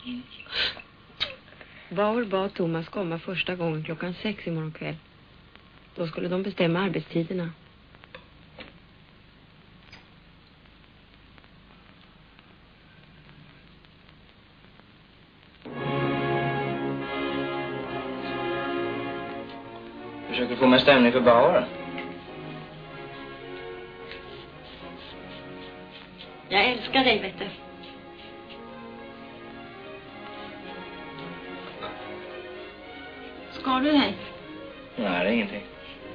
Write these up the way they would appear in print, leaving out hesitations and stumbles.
Bauer bad Thomas komma första gången 6:00 imorgon kväll. Då skulle de bestämma arbetstiderna. Försöker få med stämning för Bauer. Jag älskar dig, vet du. Ska du dig? Nej, det är ingenting.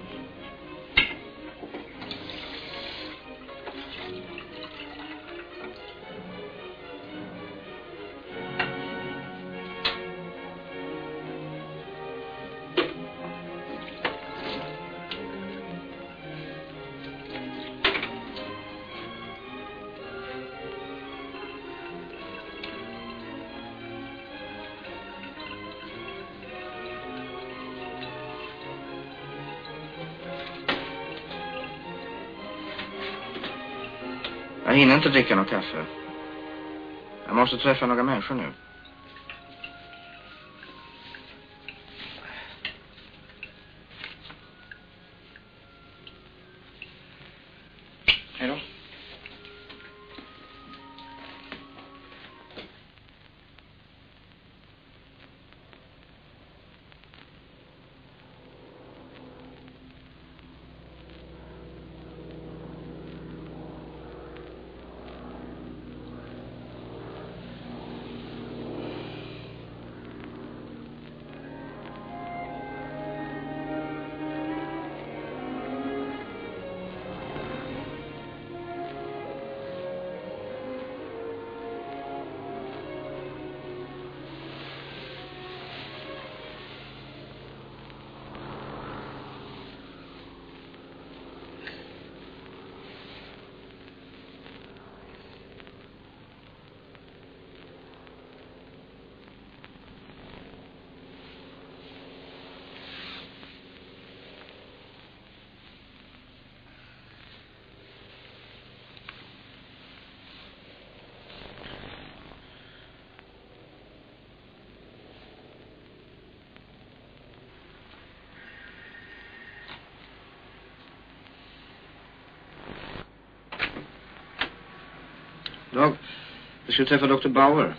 Jag hinner inte dricka något kaffe. Jag måste träffa några människor nu. Hej då. Dag, jag ska träffa Dr. Bauer.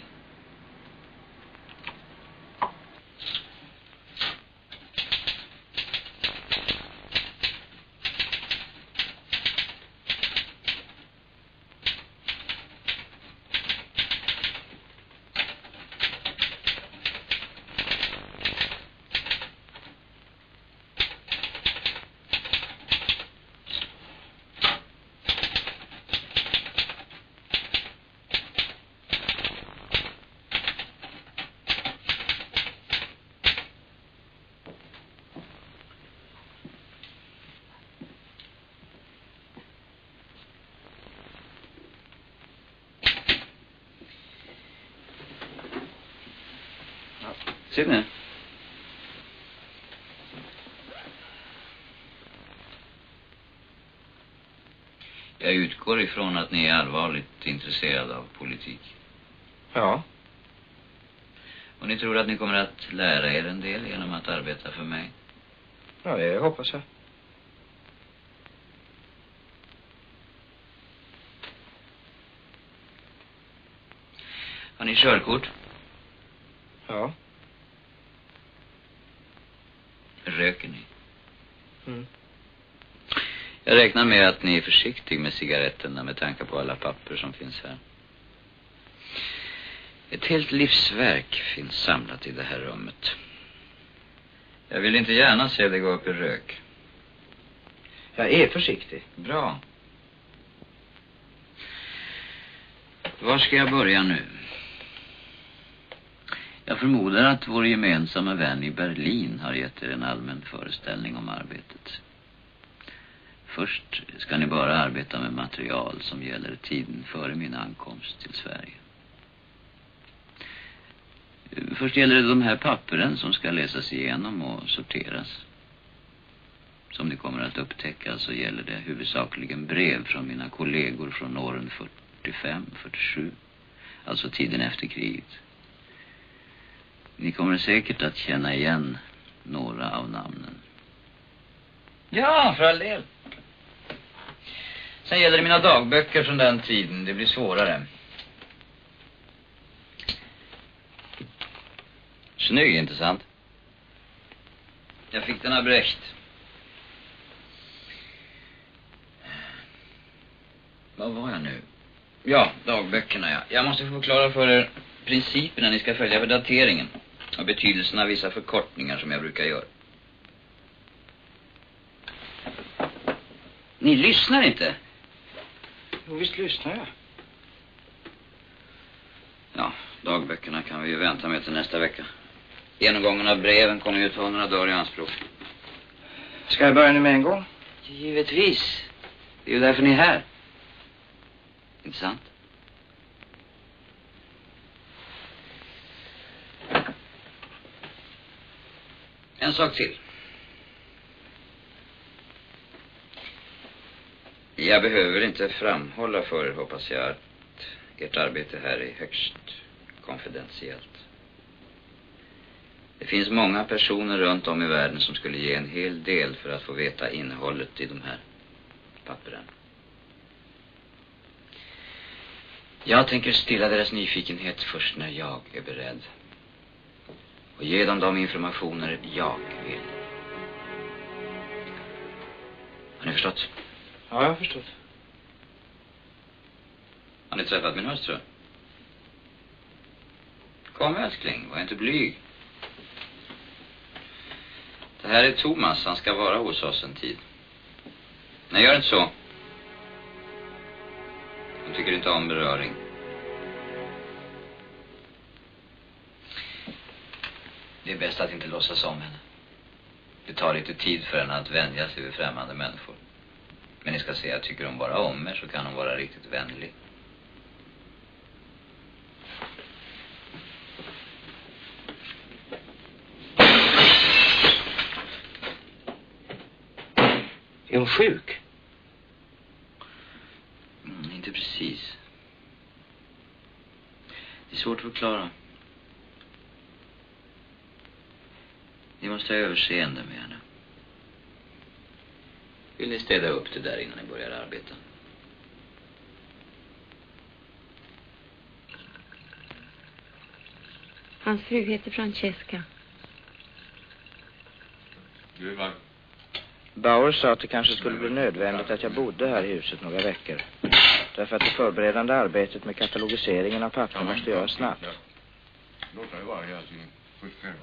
Sitt ner. Jag utgår ifrån att ni är allvarligt intresserade av politik. Ja. Och ni tror att ni kommer att lära er en del genom att arbeta för mig? Ja, det hoppas jag. Har ni körkort? Ja. Röker ni? Mm. Jag räknar med att ni är försiktig med cigaretterna med tanke på alla papper som finns här. Ett helt livsverk finns samlat i det här rummet. Jag vill inte gärna se det gå upp i rök. Jag är försiktig. Bra. Var ska jag börja nu? Jag förmodar att vår gemensamma vän i Berlin har gett er en allmän föreställning om arbetet. Först ska ni bara arbeta med material som gäller tiden före min ankomst till Sverige. Först gäller det de här papperen som ska läsas igenom och sorteras. Som ni kommer att upptäcka så gäller det huvudsakligen brev från mina kollegor från åren 45-47, alltså tiden efter kriget. Ni kommer säkert att känna igen några av namnen. Ja, för all del. Sen gäller det mina dagböcker från den tiden. Det blir svårare. Snygg, inte sant? Jag fick den av Brecht. Vad var jag nu? Ja, dagböckerna, ja. Jag måste få förklara för er principerna ni ska följa vid dateringen. Och betydelsen av vissa förkortningar som jag brukar göra. Ni lyssnar inte? Jo, visst lyssnar jag. Ja, dagböckerna kan vi ju vänta med till nästa vecka. Genomgången av breven kommer ju ta några dagar i anspråk. Ska jag börja nu med en gång? Givetvis. Det är ju därför ni är här. Inte sant? En sak till. Jag behöver inte framhålla för er, hoppas jag, att ert arbete här är högst konfidentiellt. Det finns många personer runt om i världen som skulle ge en hel del för att få veta innehållet i de här pappren. Jag tänker stilla deras nyfikenhet först när jag är beredd. Och ge dem de informationer jag vill. Har ni förstått? Ja, jag har förstått. Har ni träffat min hustru? Kom, älskling, var inte blyg. Det här är Thomas, han ska vara hos oss en tid. Nej, gör inte så. Han tycker inte om beröring. Det är bäst att inte låtsas om henne. Det tar lite tid för henne att vänja sig vid främmande människor. Men ni ska se, jag tycker hon bara om er så kan hon vara riktigt vänlig. Är hon sjuk? Inte precis. Det är svårt att förklara. Ni måste ha överseende med henne. Vill ni städa upp det där innan ni börjar arbeta? Hans fru heter Francesca. Bauer sa att det kanske skulle bli nödvändigt att jag bodde här i huset några veckor. Därför att det förberedande arbetet med katalogiseringen av papper måste göras snabbt. Låt det vara, jag först själv.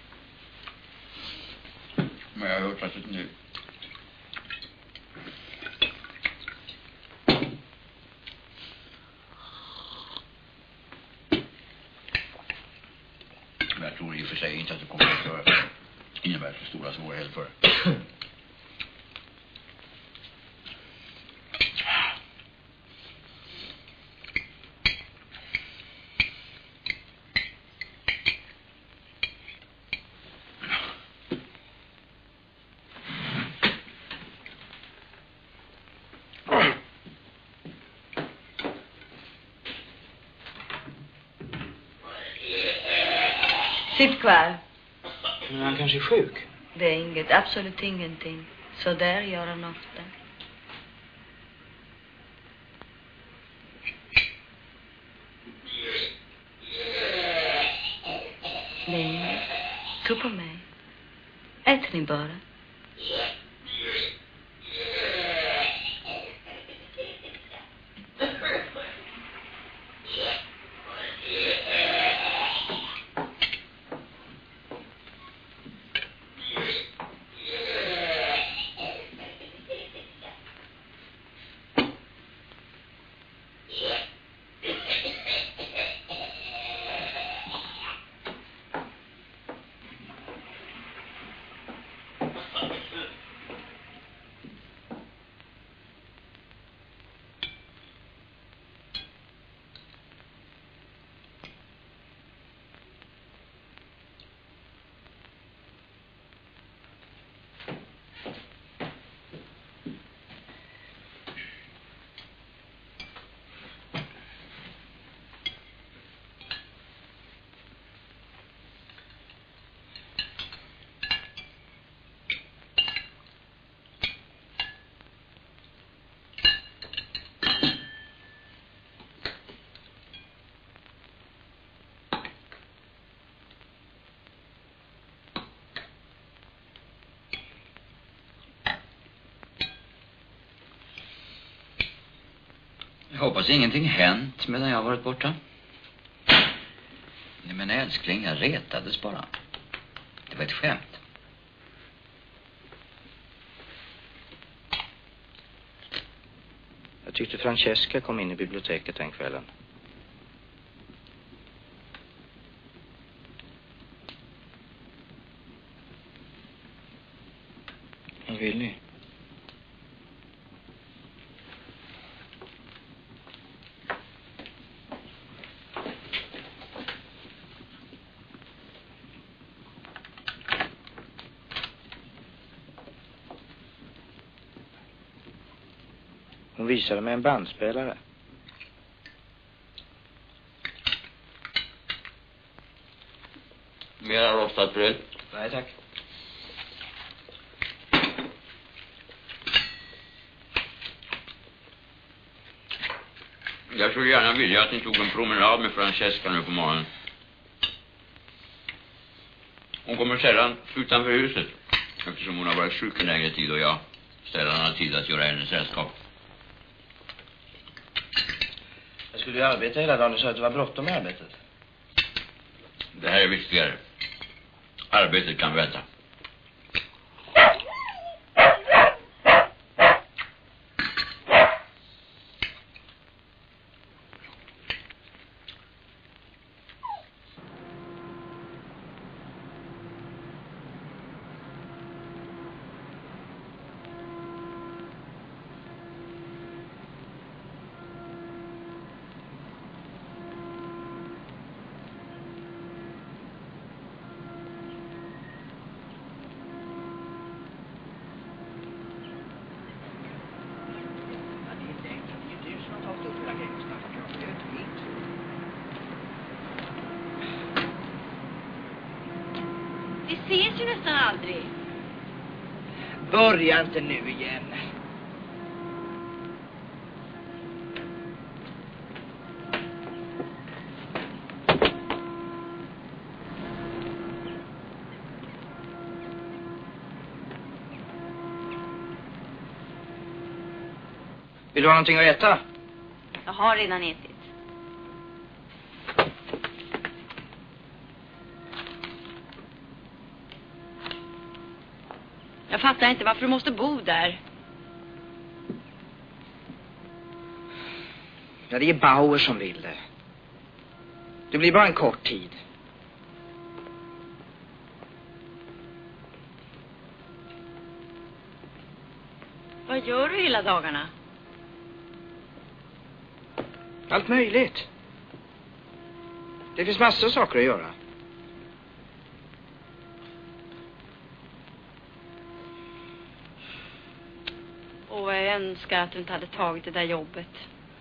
Men jag har hört att det nu. Men jag tror i och för sig inte att det kommer att innebära så stora svårigheter för det. Sitt kvar. Men han kanske är sjuk. Det är inget, absolut ingenting. Så där gör han ofta. Det är inget. Tro på mig. Ät ni bara. Jag hoppas ingenting hänt medan jag varit borta. Nej, men älskling, jag retades bara. Det var ett skämt. Jag tyckte Francesca kom in i biblioteket den kvällen. Vad vill ni? Hon visade mig en bandspelare. Mera rostat bröd? Nej, tack. Jag skulle gärna vilja att ni tog en promenad med Francesca nu på morgonen. Hon kommer sällan utanför huset, eftersom hon har varit sjuk en längre tid och jag sällan har tid att göra hennes sällskap. Jag skulle ju arbeta hela dagen och sa att det var bråttom med arbetet. Det här är viktigare. Arbetet kan vänta. Vi ses ju nästan aldrig. Börja inte nu igen. Vill du ha någonting att äta? Jag har redan ätit. Jag fattar inte varför du måste bo där. Ja, det är Bauer som vill det. Det blir bara en kort tid. Vad gör du hela dagarna? Allt möjligt. Det finns massor av saker att göra. Och jag önskar att du inte hade tagit det där jobbet.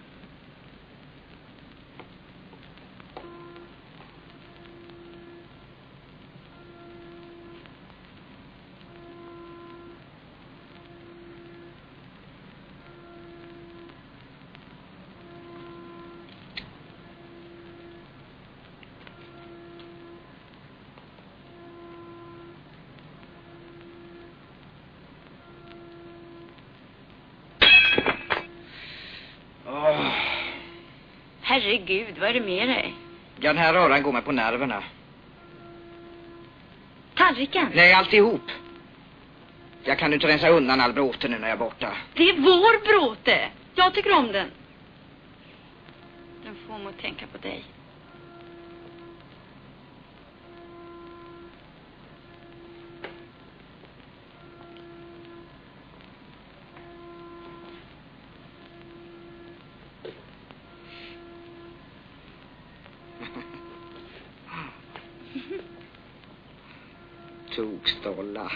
Herregud, vad är det med dig? Ja, den här röran går mig på nerverna. Tallriken? Nej, alltihop. Jag kan inte rensa undan all bråte nu när jag är borta. Det är vår bråte. Jag tycker om den. Den får mig att tänka på dig. Tokstolla.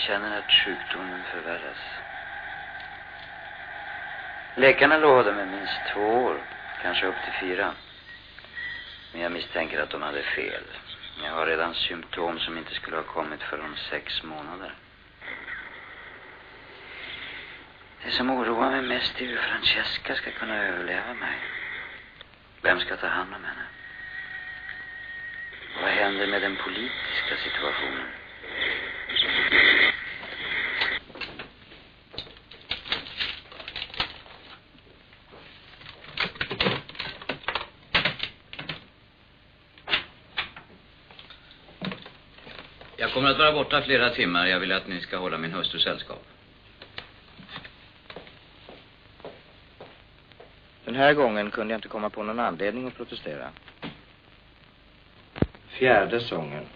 känner att sjukdomen förvärras. Läkarna lovade mig minst 2 år, kanske upp till 4. Men jag misstänker att de hade fel. Jag har redan symptom som inte skulle ha kommit för om 6 månader. Det som oroar mig mest är hur Francesca ska kunna överleva mig. Vem ska ta hand om henne? Vad händer med den politiska situationen? Jag kommer att vara borta flera timmar. Jag vill att ni ska hålla min hustru sällskap. Den här gången kunde jag inte komma på någon anledning att protestera. 4:e sången.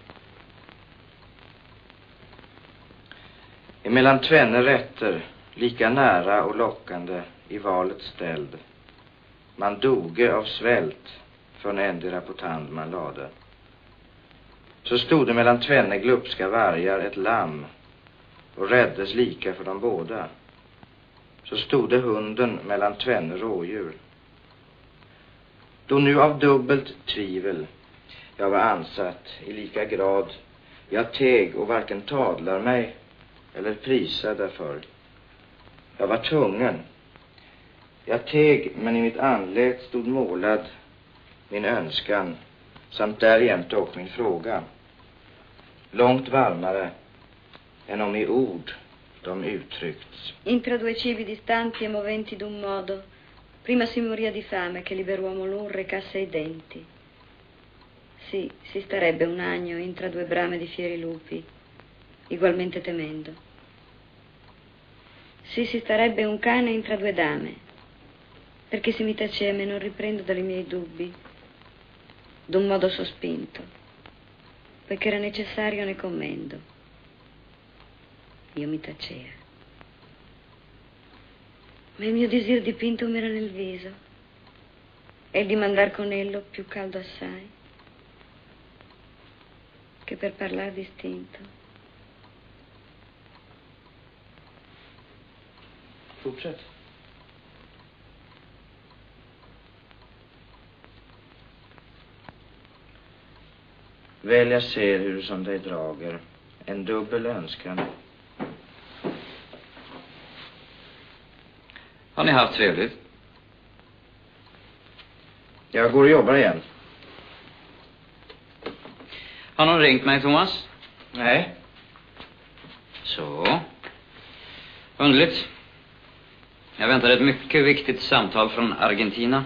Emellan tvenne rätter, lika nära och lockande i valet ställd. Man doge av svält från ändera på tand man lade. Så stod det mellan tvenne glupska vargar ett lamm och räddes lika för de båda. Så stod det hunden mellan tvenne rådjur. Då nu av dubbelt tvivel jag var ansatt i lika grad, jag teg och varken tadlar mig eller prisar därför. Jag var tvungen. Jag teg, men i mitt anlet stod målad min önskan samt därjämte och min fråga. Långt varmare än om i ord de uttryckts. Intra 2 cibi distanti e moventi d'un modo, prima si moria di fame che liberuomo l'un recasse i denti. Sì, si starebbe un agno intra 2 brame di fieri lupi, ugualmente temendo. Sì, si starebbe un cane intra 2 dame, perché se mi tacea me non riprendo dai miei dubbi, d'un modo sospinto, poiché era necessario ne commendo. Io mi tacea. Ma il mio desir dipinto m'era nel viso, e il di mandar con ello più caldo assai, che per parlar distinto. Fortsätt. Väl jag ser hur som dig drager en dubbel önskan. Har ni haft trevligt? Jag går och jobbar igen. Har någon ringt mig, Thomas? Nej. Så. Underligt. Jag väntar ett mycket viktigt samtal från Argentina.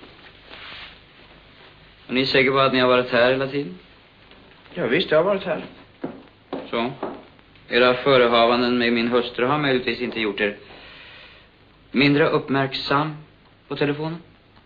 Och ni är säkra på att ni har varit här hela tiden? Ja, visst, jag har varit här. Så. Era förehavanden med min hustru har möjligtvis inte gjort er mindre uppmärksam på telefonen?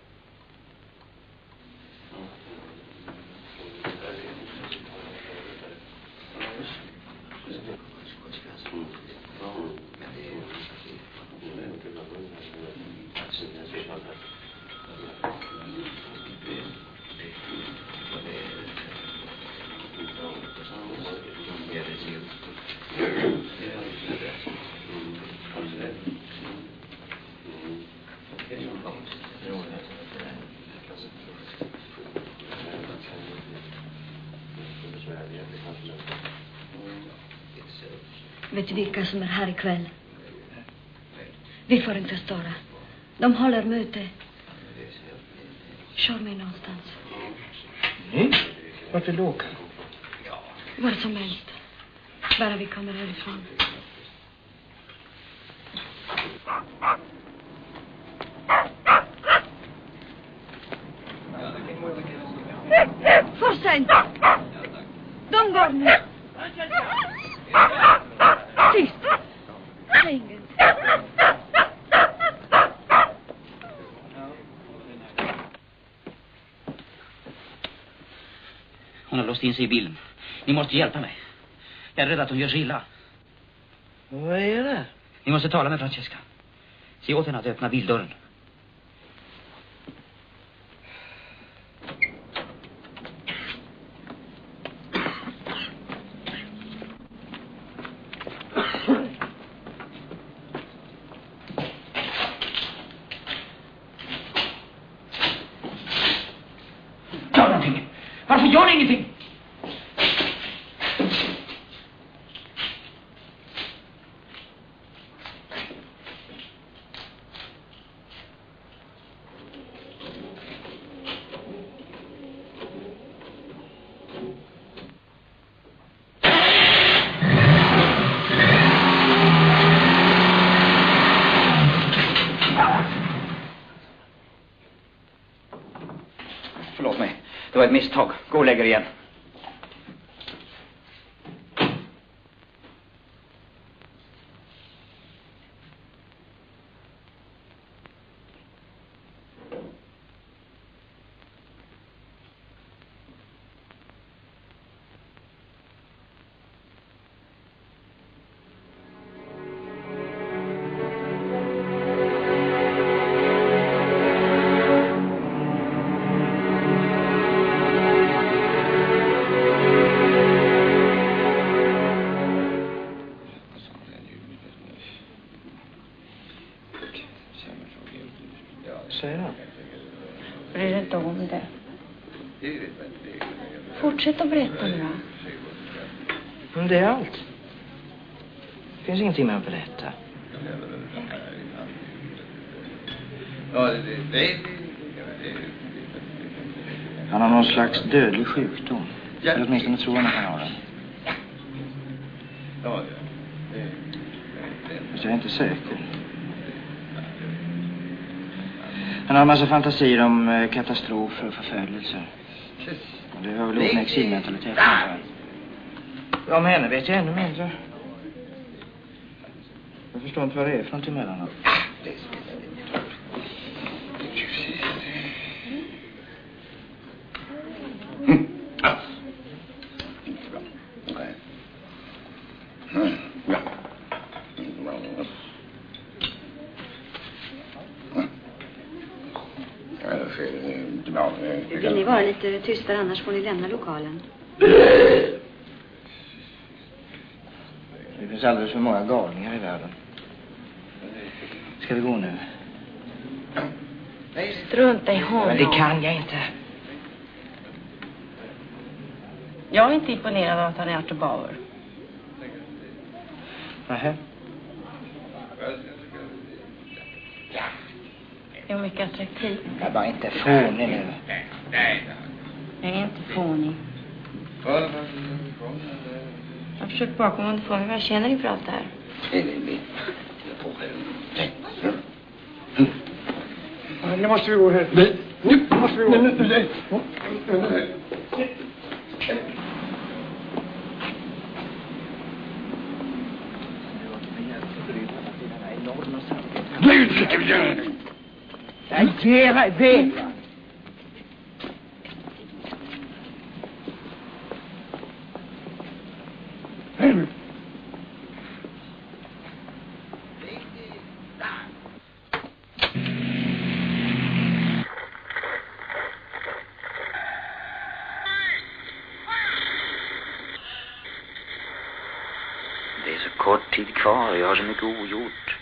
Vet du vilka som är här ikväll? Vi får inte störa. De håller möte. Kör mig någonstans. Vart vill du åka? Var som helst. Bara vi kommer härifrån. För sent! De går nu! Tyst! Säg inget. Hon har låst in sig i bilen. Ni måste hjälpa mig. Jag är rädd att hon gör sig illa. Vad är det? Ni måste tala med Francesca. Se åt henne att öppna bildörren. Gör någonting! Varför gör ni ingenting? Förlåt mig. Det var ett misstag. Gå och lägg er igen. Bryr dig inte om det. Fortsätt att berätta nu då. Men det är allt. Det finns ingenting mer att berätta. Han har någon slags dödlig sjukdom. Eller åtminstone tror han att han har den. Men jag är inte säker. Han har en massa fantasier om katastrofer och förföljelser. Det har väl med exilmentaliteten. Ja, men henne vet jag ännu mindre. Jag förstår inte vad det är för någonting mellan dem. Vill ni vara lite tystare, annars får ni lämna lokalen. Det finns alldeles för många galningar i världen. Ska vi gå nu? Strunta i honom. Men det kan jag inte. Jag är inte imponerad av att han är Arthur Bauer. Nähä. Det är mycket attraktiv. Jag är bara inte fånig nu. Jag är inte fånig. Jag försöker bara komma underfrån vad jag känner inför allt det här. Nu måste vi gå här. Nu måste vi gå. Nej. Nu ska vi göra det. Jag ger dig det. Det är så kort tid kvar och jag har så mycket ogjort.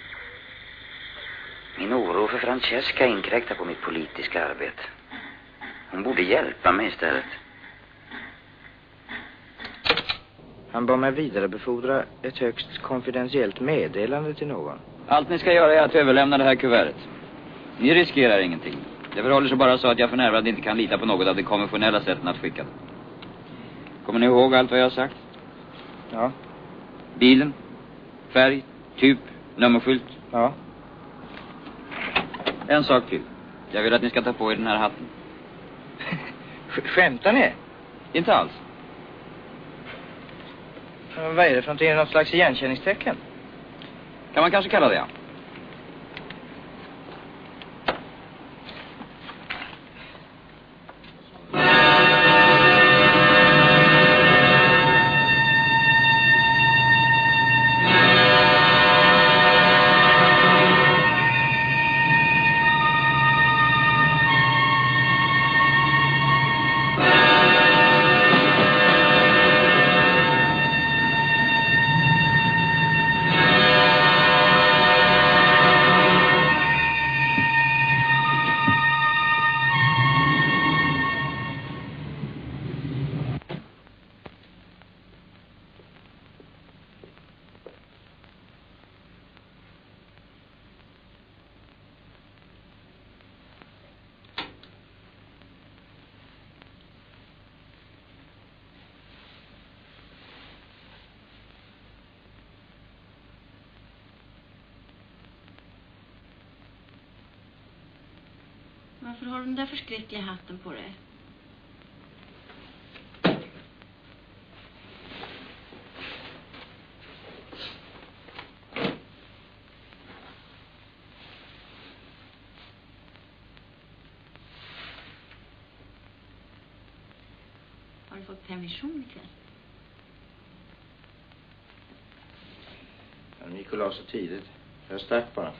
Min oro för Francesca inkräktar på mitt politiska arbete. Hon borde hjälpa mig istället. Han bad mig vidarebefordra ett högst konfidentiellt meddelande till någon. Allt ni ska göra är att överlämna det här kuvertet. Ni riskerar ingenting. Det förhåller sig bara så att jag för närvarande inte kan lita på något av de konventionella sätten att skicka det. Kommer ni ihåg allt vad jag har sagt? Ja. Bilen, färg, typ, nummerskylt. Ja. En sak till. Jag vill att ni ska ta på er den här hatten. Skämtar ni? Inte alls. Vad är det för någonting? Något slags igenkänningstecken? Kan man kanske kalla det, ja. Varför har du den där förskräckliga hatten på dig? Har du fått permission ikväll? De gick och la så tidigt. Jag stack bara.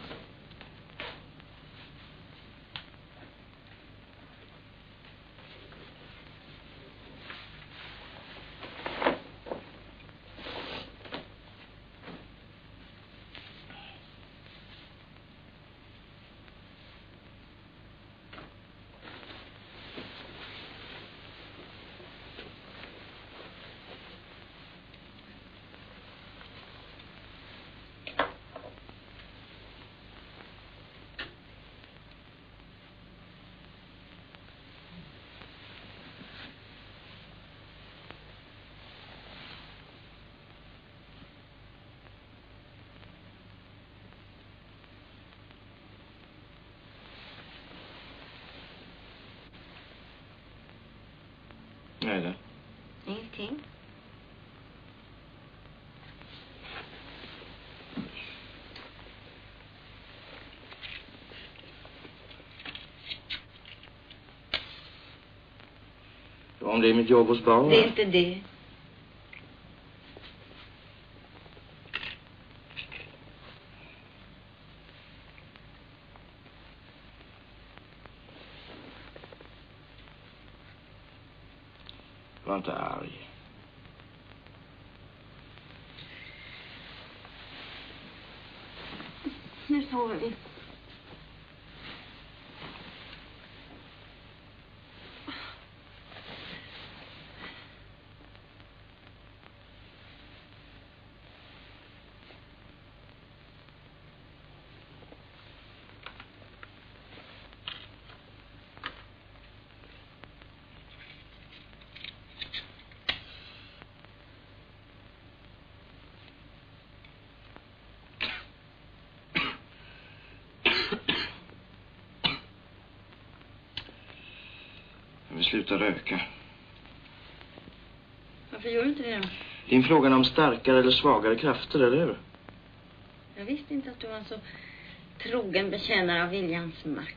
Nej då. Ingenting. Om det är mitt jobb hos barn. Det är inte det. Var inte arg. Nu sover vi. Jag vill sluta röka. Varför gör du inte det då? Din frågan om starkare eller svagare krafter, eller hur? Jag visste inte att du var en så trogen bekännare av viljans makt.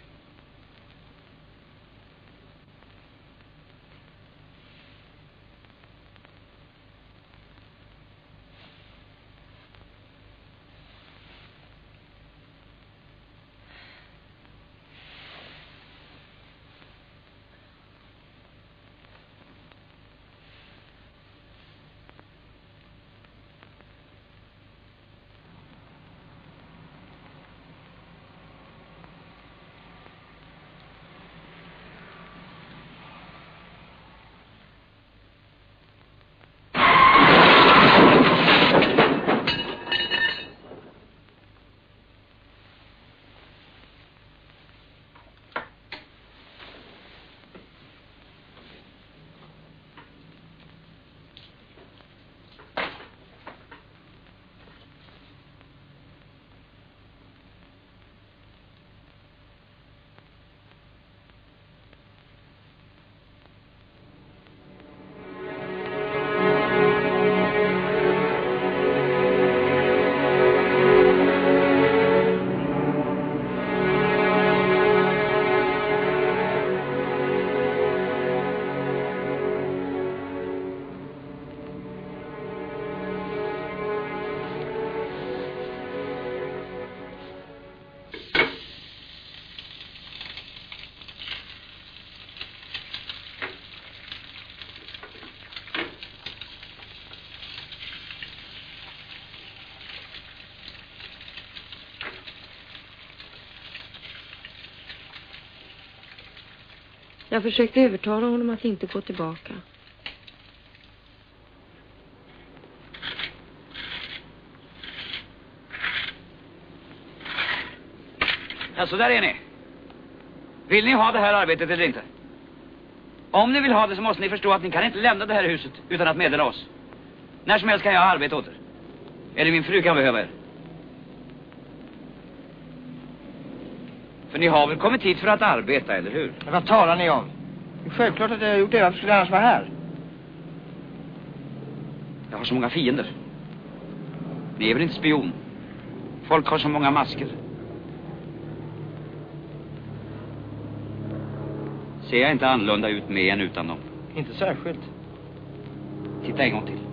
Jag försökte övertala honom att inte gå tillbaka. Ja, så där är ni. Vill ni ha det här arbetet eller inte? Om ni vill ha det så måste ni förstå att ni kan inte lämna det här huset utan att meddela oss. När som helst kan jag arbeta åt er. Eller min fru kan behöva er. För ni har väl kommit hit för att arbeta, eller hur? Men vad talar ni om? Det är självklart att jag har gjort det. Varför skulle jag annars vara här? Jag har så många fiender. Ni är väl inte spion? Folk har så många masker. Ser jag inte annorlunda ut med än utan dem? Inte särskilt. Titta en gång till.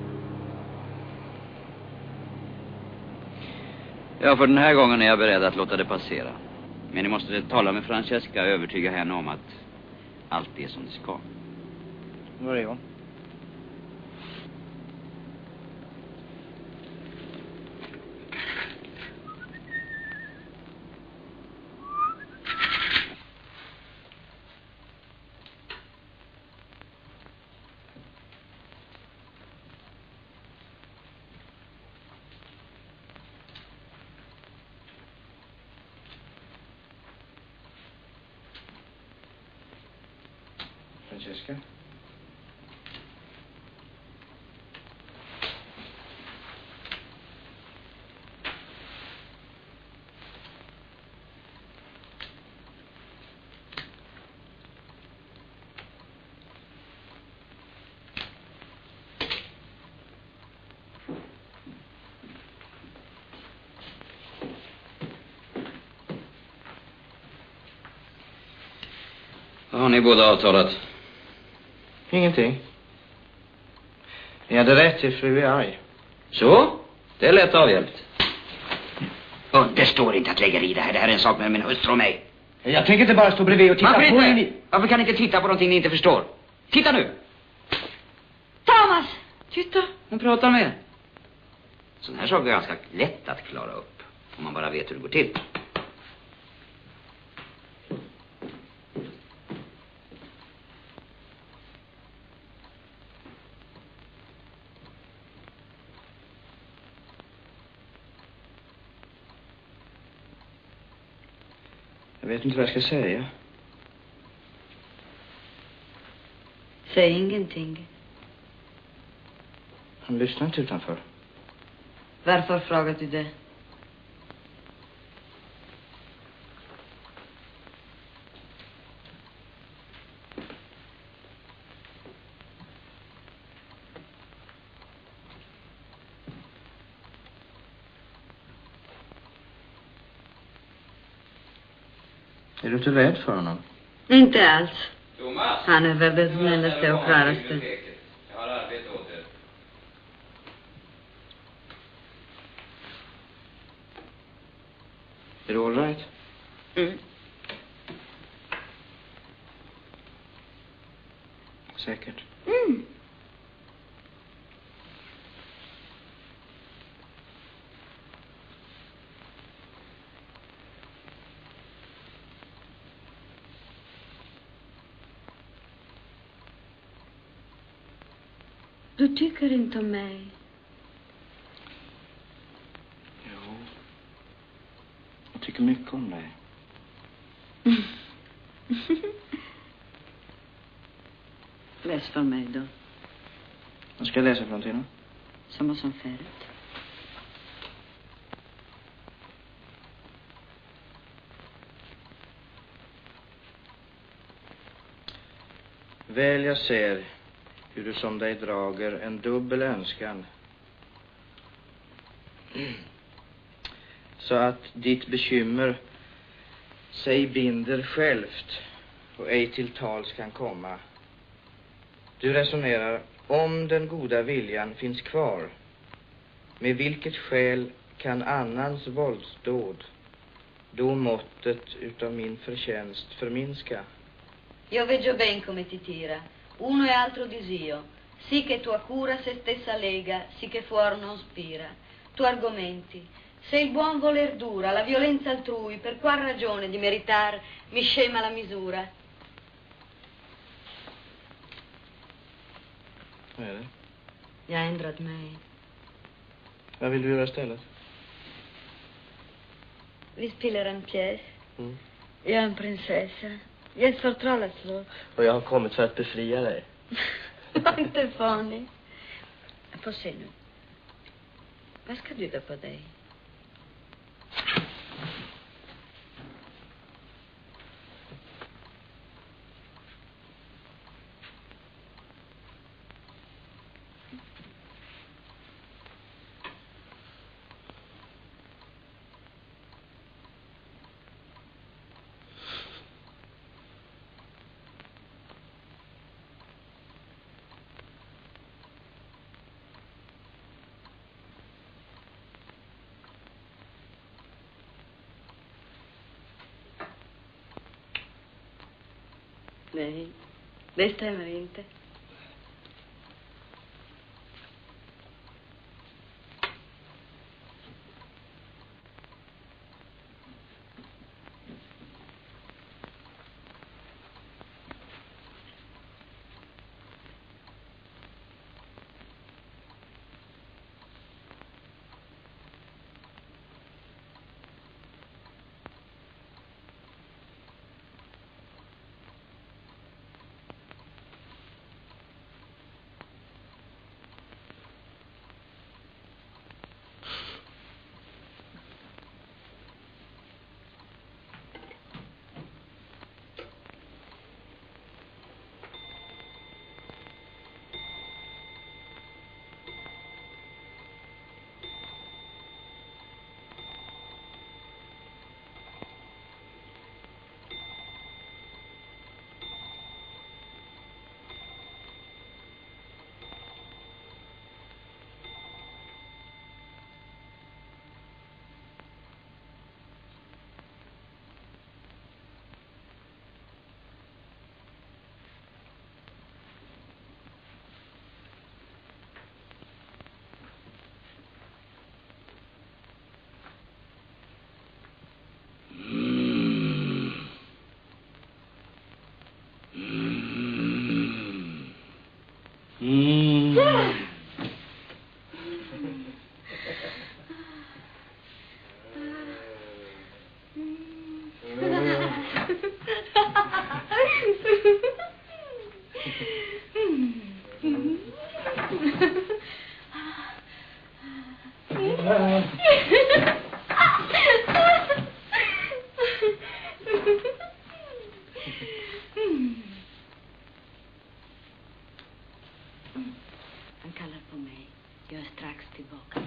Ja, för den här gången är jag beredd att låta det passera. Men ni måste tala med Francesca och övertyga henne om att allt är som det ska. Var är hon? Francesca? Vad har ni båda avtalat? Ingenting. Ni hade rätt till fru är arg. Så? Det är lätt avhjälpt. Och det står inte att lägga i det här. Det här är en sak med min hustru och mig. Jag tänker inte bara stå bredvid och titta Varför på inte? Varför kan ni inte titta på någonting ni inte förstår? Titta nu! Thomas! Titta! Hon pratar med er. Sån här sak är ganska lätt att klara upp. Om man bara vet hur det går till. Jag vet inte vad jag ska säga. Säg ingenting. Han lyssnar inte utanför. Varför frågar du det? Är du inte rädd för honom? Inte alls. Thomas! Han är väl det snällaste och klaraste. Jag har arbete åt er. Är du all right? Mm. Säkert. Mm. Du tycker inte om mig. Jo. Jag tycker mycket om dig. Läs för mig då. Vad ska jag läsa för någonting då? Samma som förut. Väl jag ser hur du som dig drager en dubbel önskan. Så att ditt bekymmer sig binder självt och ej till tals kan komma. Du resonerar om den goda viljan finns kvar. Med vilket skäl kan annans våldsdåd då måttet utav min förtjänst förminska? Io veggio ben come ti tira, uno e altro disio, sì che tua cura se stessa lega, sì che fuor non spira. Tu argomenti, se il buon voler dura, la violenza altrui, per qual ragione di meritar mi scema la misura? Vad är det? Jag har ändrat mig. Vad vill du göra istället? Vi spelar en pjäs. Mm. Jag är en prinsessa. Jag är förtrollad. Och jag har kommit för att befria dig. Var inte fånig. Få se nu. Vad ska bjuda på dig? Nej, det stämmer inte. Han kallar på mig. Jag är strax tillbaka.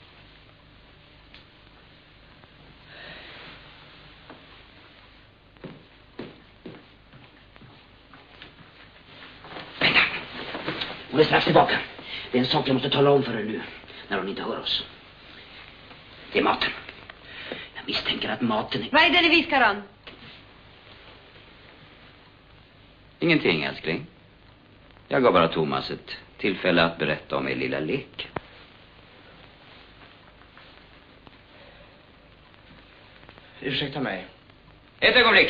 Hon är strax tillbaka. Det är en sak jag måste tala om för er nu, när hon inte hör oss. Det är maten. Jag misstänker att maten är... Vad är det ni viskar om? Ingenting, älskling. Jag gav bara Thomas ett tillfälle att berätta om er lilla lek. Ursäkta mig. Ett ögonblick.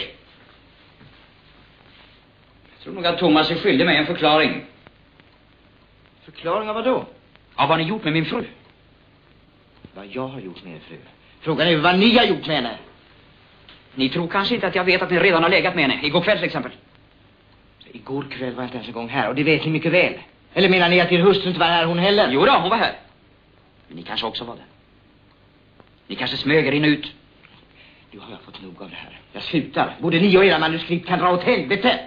Jag tror nog att Thomas är skyldig mig en förklaring. Förklaring av vad då? Av vad ni gjort med min fru. Vad jag har gjort med er fru. Frågan är vad ni har gjort med henne. Ni tror kanske inte att jag vet att ni redan har legat med henne. Igår kväll till exempel. Igår kväll var jag inte ens en gång här och det vet ni mycket väl. Eller menar ni att er hustru inte var här hon heller? Jo då, hon var här. Men ni kanske också var det. Ni kanske smöger in och ut. Nu har jag fått nog av det här. Jag slutar. Både ni och era manuskript kan dra åt helvete.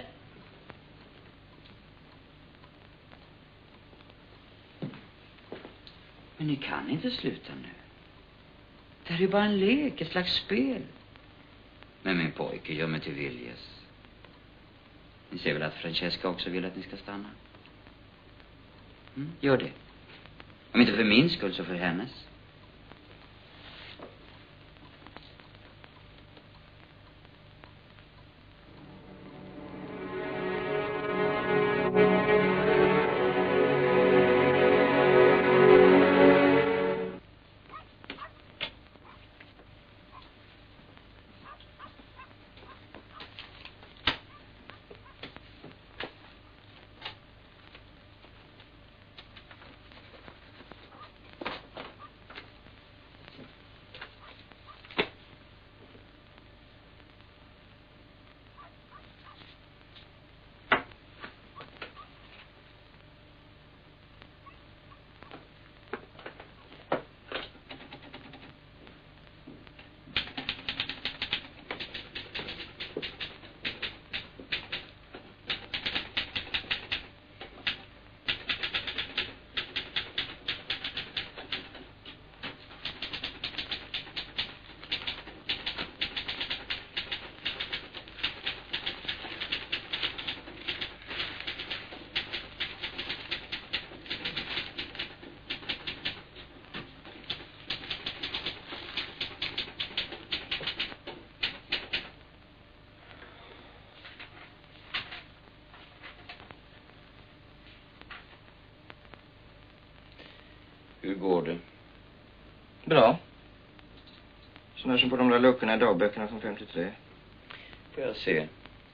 Men ni kan inte sluta nu. Det här är ju bara en lek, ett slags spel. Men min pojke gör mig till viljes. Ni ser väl att Francesca också vill att ni ska stanna? Gör det. Om inte för min skull så för hennes. Hur går det? Bra. Sådär som på de där luckorna i dagböckerna från 53. Får jag se.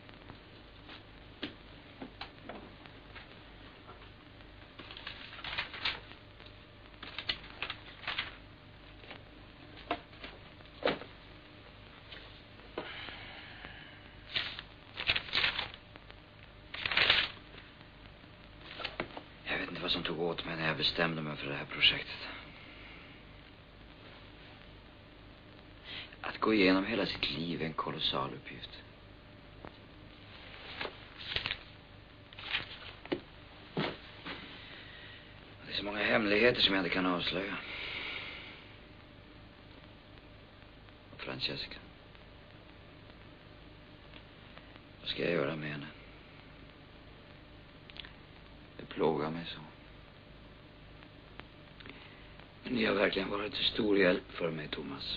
Jag vet inte vad som tog åt mig när jag bestämde mig för det här projektet. Att gå igenom hela sitt liv är en kolossal uppgift. Det är så många hemligheter som jag inte kan avslöja. Och Francesca. Vad ska jag göra med henne? Det plågar mig så. Men ni har verkligen varit till stor hjälp för mig, Thomas.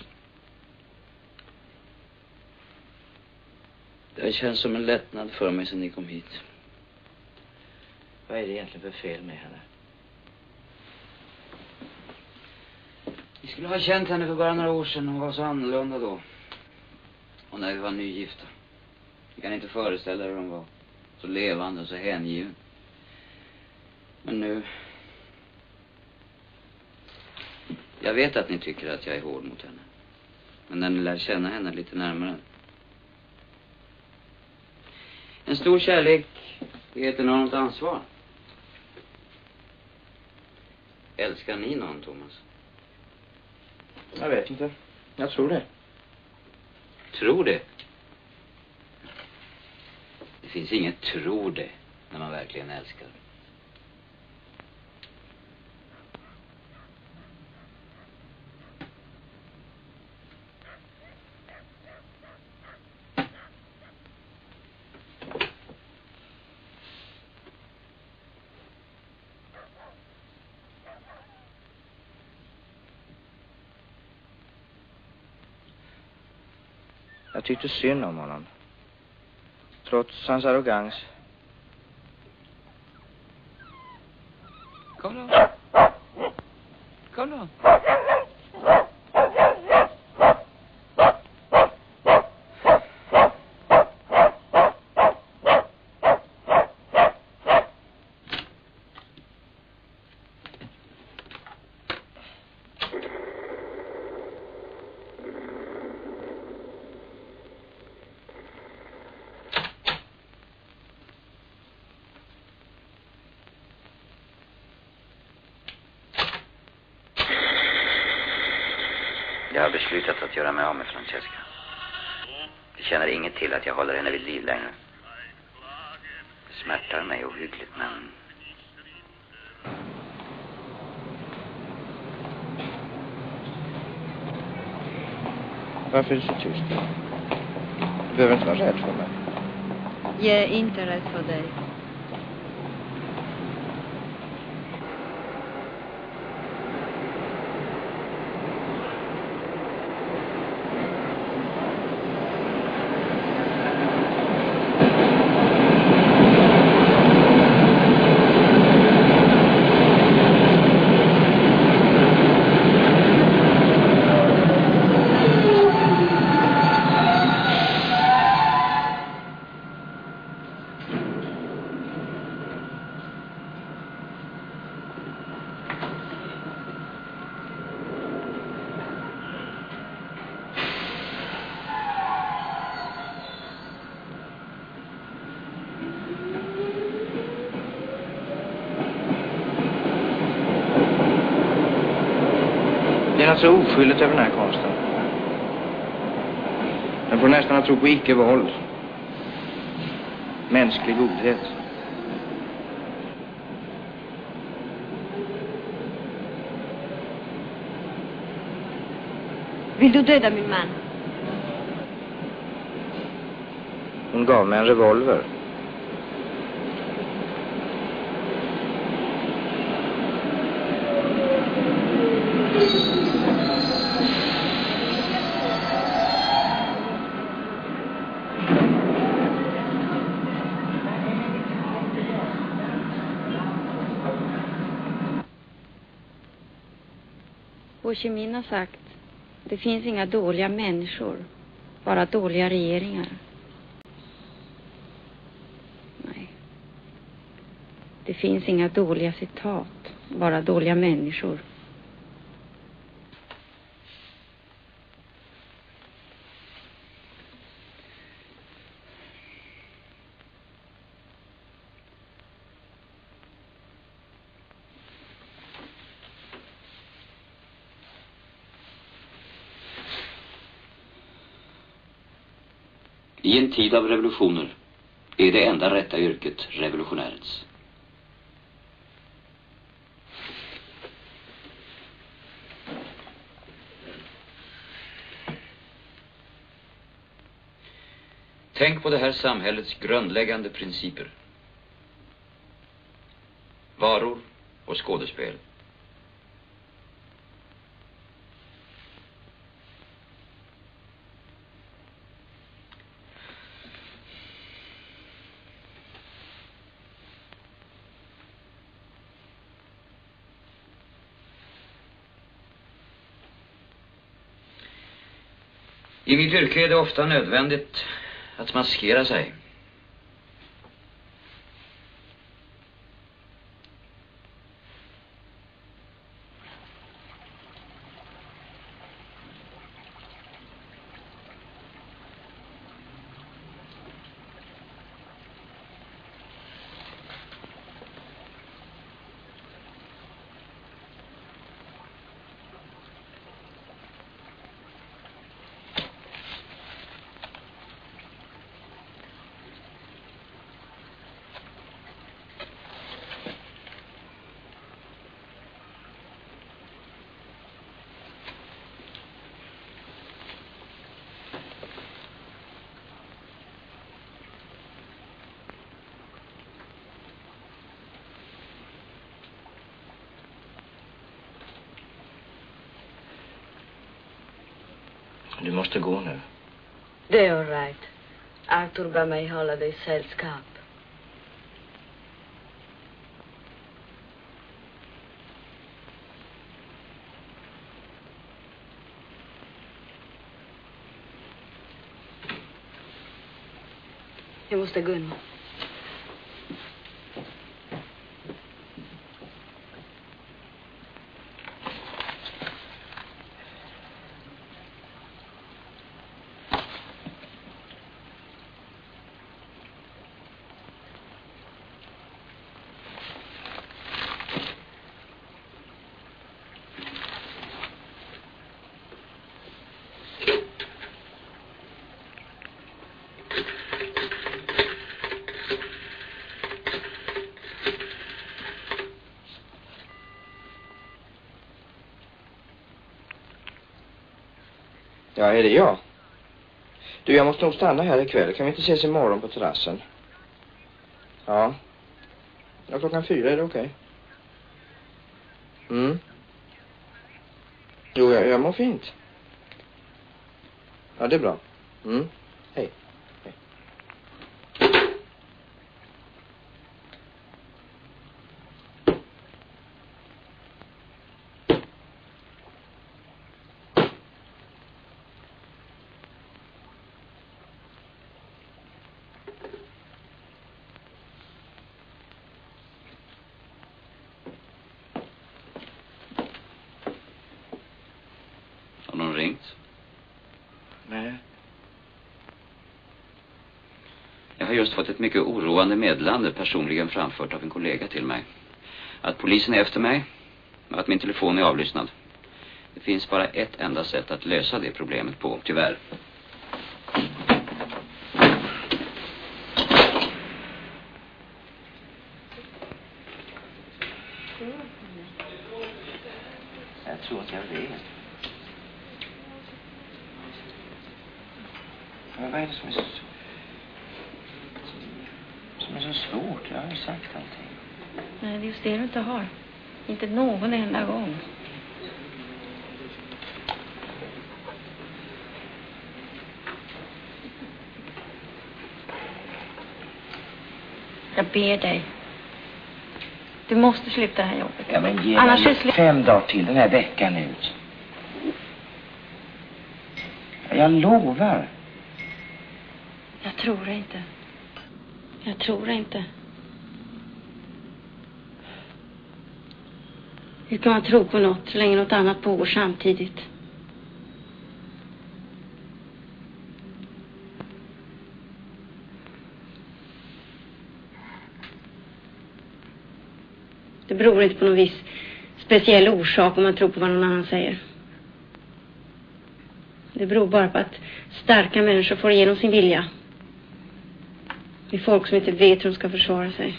Det har känts som en lättnad för mig sedan ni kom hit. Vad är det egentligen för fel med henne? Vi skulle ha känt henne för bara några år sedan. Hon var så annorlunda då. Och när vi var nygifta. Vi kan inte föreställa er hur hon var. Så levande och så hängiven. Men nu... Jag vet att ni tycker att jag är hård mot henne. Men när ni lär känna henne lite närmare... En stor kärlek är ett enormt ansvar. Älskar ni någon, Thomas? Jag vet inte. Jag tror det. Tror det? Det finns inget tror det när man verkligen älskar. Jag tyckte synd om honom. Trots hans arrogans. Kom då. Kom då. Jag har beslutat att göra mig av med Francesca. Det känner inget till att jag håller henne vid liv längre. Det smärtar mig ohyggligt, men... Varför är du så tyst? Du behöver inte vara rädd för mig. Jag är inte rädd för dig. Det är något så oskyldigt över den här konsten. Den får nästan att tro på icke-våld. Mänsklig godhet. Vill du döda min man? Hon gav mig en revolver. Ho Chi Minh har sagt, det finns inga dåliga människor, bara dåliga regeringar. Nej. Det finns inga dåliga citat, bara dåliga människor. I en tid av revolutioner är det enda rätta yrket revolutionärens. Tänk på det här samhällets grundläggande principer. Varor och skådespel. I mitt yrke är det ofta nödvändigt att maskera sig. Du måste gå nu. Det är all right. Arthur bad mig hålla dig sällskap. Jag måste gå nu. Ja, är det jag? Du, jag måste nog stanna här ikväll. Kan vi inte ses imorgon på terrassen? Ja. Ja, 4:00 är det okej? Jo, jag mår fint. Ja, det är bra. Hej. Hej. Har någon ringt? Nej. Jag har just fått ett mycket oroande meddelande personligen framfört av en kollega till mig. Att polisen är efter mig och att min telefon är avlyssnad. Det finns bara ett enda sätt att lösa det problemet på, tyvärr. Jag tror att jag vet. Men vad är det som är så svårt? Jag har ju sagt allting. Nej, det är just det du inte har. Inte någon enda gång. Jag ber dig. Du måste sluta det här jobbet. Ja, men ge annars mig 5 dagar till den här veckan ut. Jag lovar. Jag tror inte. Jag tror inte. Hur kan man tro på något så länge något annat pågår samtidigt? Det beror inte på någon viss speciell orsak om man tror på vad någon annan säger. Det beror bara på att starka människor får igenom sin vilja. Det är folk som inte vet hur de ska försvara sig.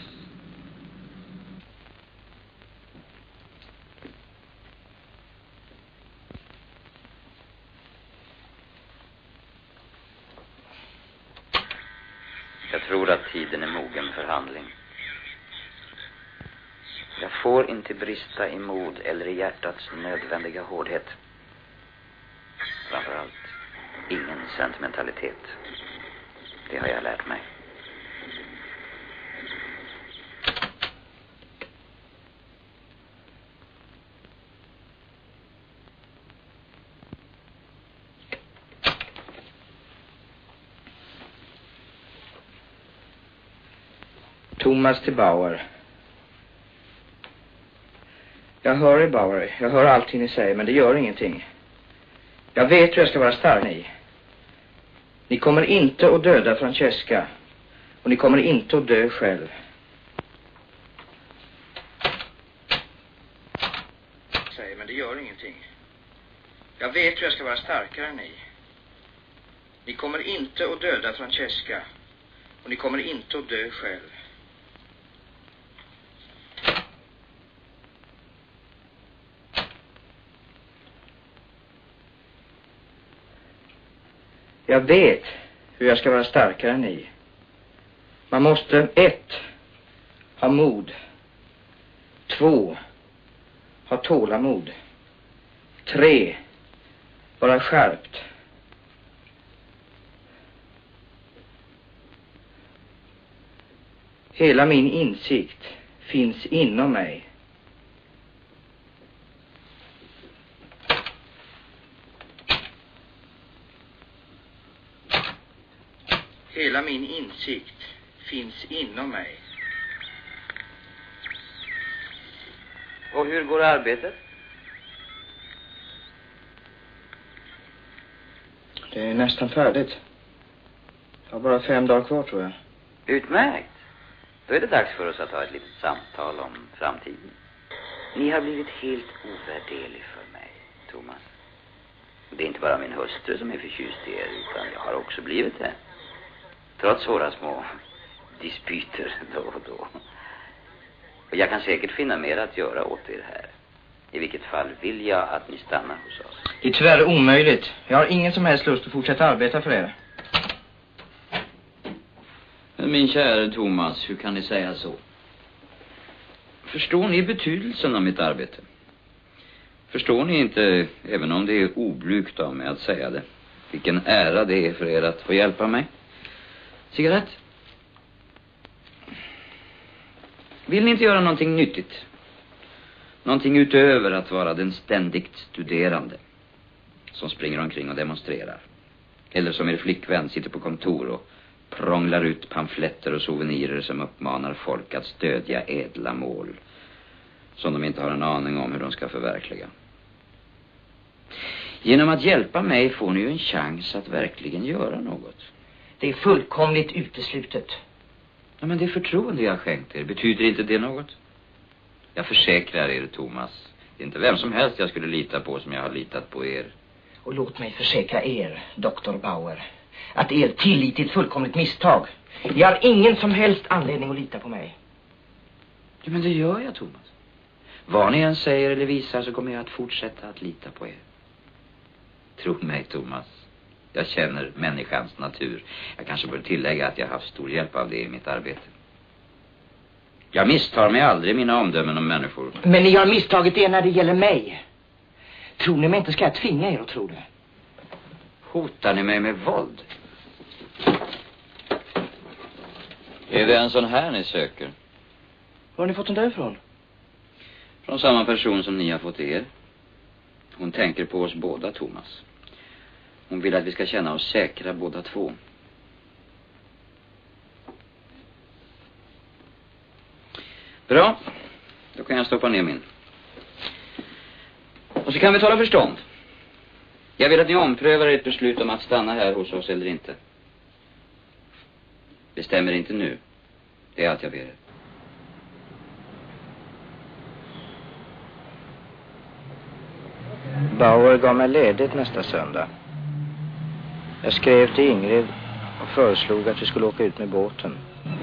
Jag tror att tiden är mogen för handling. Jag får inte brista i mod eller i hjärtats nödvändiga hårdhet. Framförallt ingen sentimentalitet. Det har jag lärt mig. Thomas till Bauer. Jag hör er, Bauer. Jag hör allting ni säger, men det gör ingenting. Jag vet hur jag ska vara stark. Ni kommer inte att döda Francesca. Och ni kommer inte att dö själv. Säger, men det gör ingenting. Jag vet hur jag ska vara starkare än ni. Ni kommer inte att döda Francesca. Och ni kommer inte att dö själv. Jag vet hur jag ska vara starkare än ni. Man måste 1. Ha mod. 2. Ha tålamod. 3. Vara skärpt. Hela min insikt finns inom mig. Hela min insikt finns inom mig. Och hur går arbetet? Det är nästan färdigt. Jag har bara 5 dagar kvar, tror jag. Utmärkt. Då är det dags för oss att ha ett litet samtal om framtiden. Ni har blivit helt ovärderlig för mig, Thomas. Det är inte bara min hustru som är förtjust i er, utan jag har också blivit det. Trots våra små dispyter då och då. Och jag kan säkert finna mer att göra åt er här. I vilket fall vill jag att ni stannar hos oss. Det är tyvärr omöjligt. Jag har ingen som helst lust att fortsätta arbeta för er. Men min kära Thomas, hur kan ni säga så? Förstår ni betydelsen av mitt arbete? Förstår ni inte, även om det är oblygt av mig att säga det, vilken ära det är för er att få hjälpa mig? Cigarett? Vill ni inte göra någonting nyttigt? Någonting utöver att vara den ständigt studerande som springer omkring och demonstrerar. Eller som er flickvän sitter på kontor och prånglar ut pamfletter och souvenirer som uppmanar folk att stödja ädla mål som de inte har en aning om hur de ska förverkliga. Genom att hjälpa mig får ni ju en chans att verkligen göra något. Det är fullkomligt uteslutet. Ja, men det förtroende jag skänkt er, betyder inte det något? Jag försäkrar er, Thomas. Det är inte vem som helst jag skulle lita på som jag har litat på er. Och låt mig försäkra er, Dr. Bauer, att er tillit är ett fullkomligt misstag. Ni har ingen som helst anledning att lita på mig. Ja, men det gör jag, Thomas. Vad ni än säger eller visar så kommer jag att fortsätta att lita på er. Tro mig, Thomas. Jag känner människans natur. Jag kanske bör tillägga att jag har haft stor hjälp av det i mitt arbete. Jag misstar mig aldrig i mina omdömen om människor. Men ni har misstagit er när det gäller mig. Tror ni mig inte ska jag tvinga er att tro det. Hotar ni mig med våld? Är det en sån här ni söker? Var har ni fått den därifrån? Från samma person som ni har fått er. Hon tänker på oss båda, Thomas. Hon vill att vi ska känna oss säkra båda två. Bra, då kan jag stoppa ner min. Och så kan vi tala förstånd. Jag vill att ni omprövar ert beslut om att stanna här hos oss eller inte. Bestämmer inte nu. Det är allt jag ber er. Bauer gav mig ledigt nästa söndag. Jag skrev till Ingrid och föreslog att vi skulle åka ut med båten.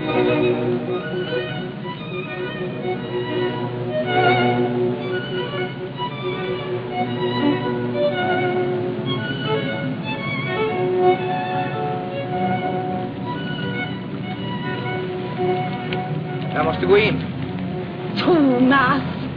Jag måste gå in. Thomas!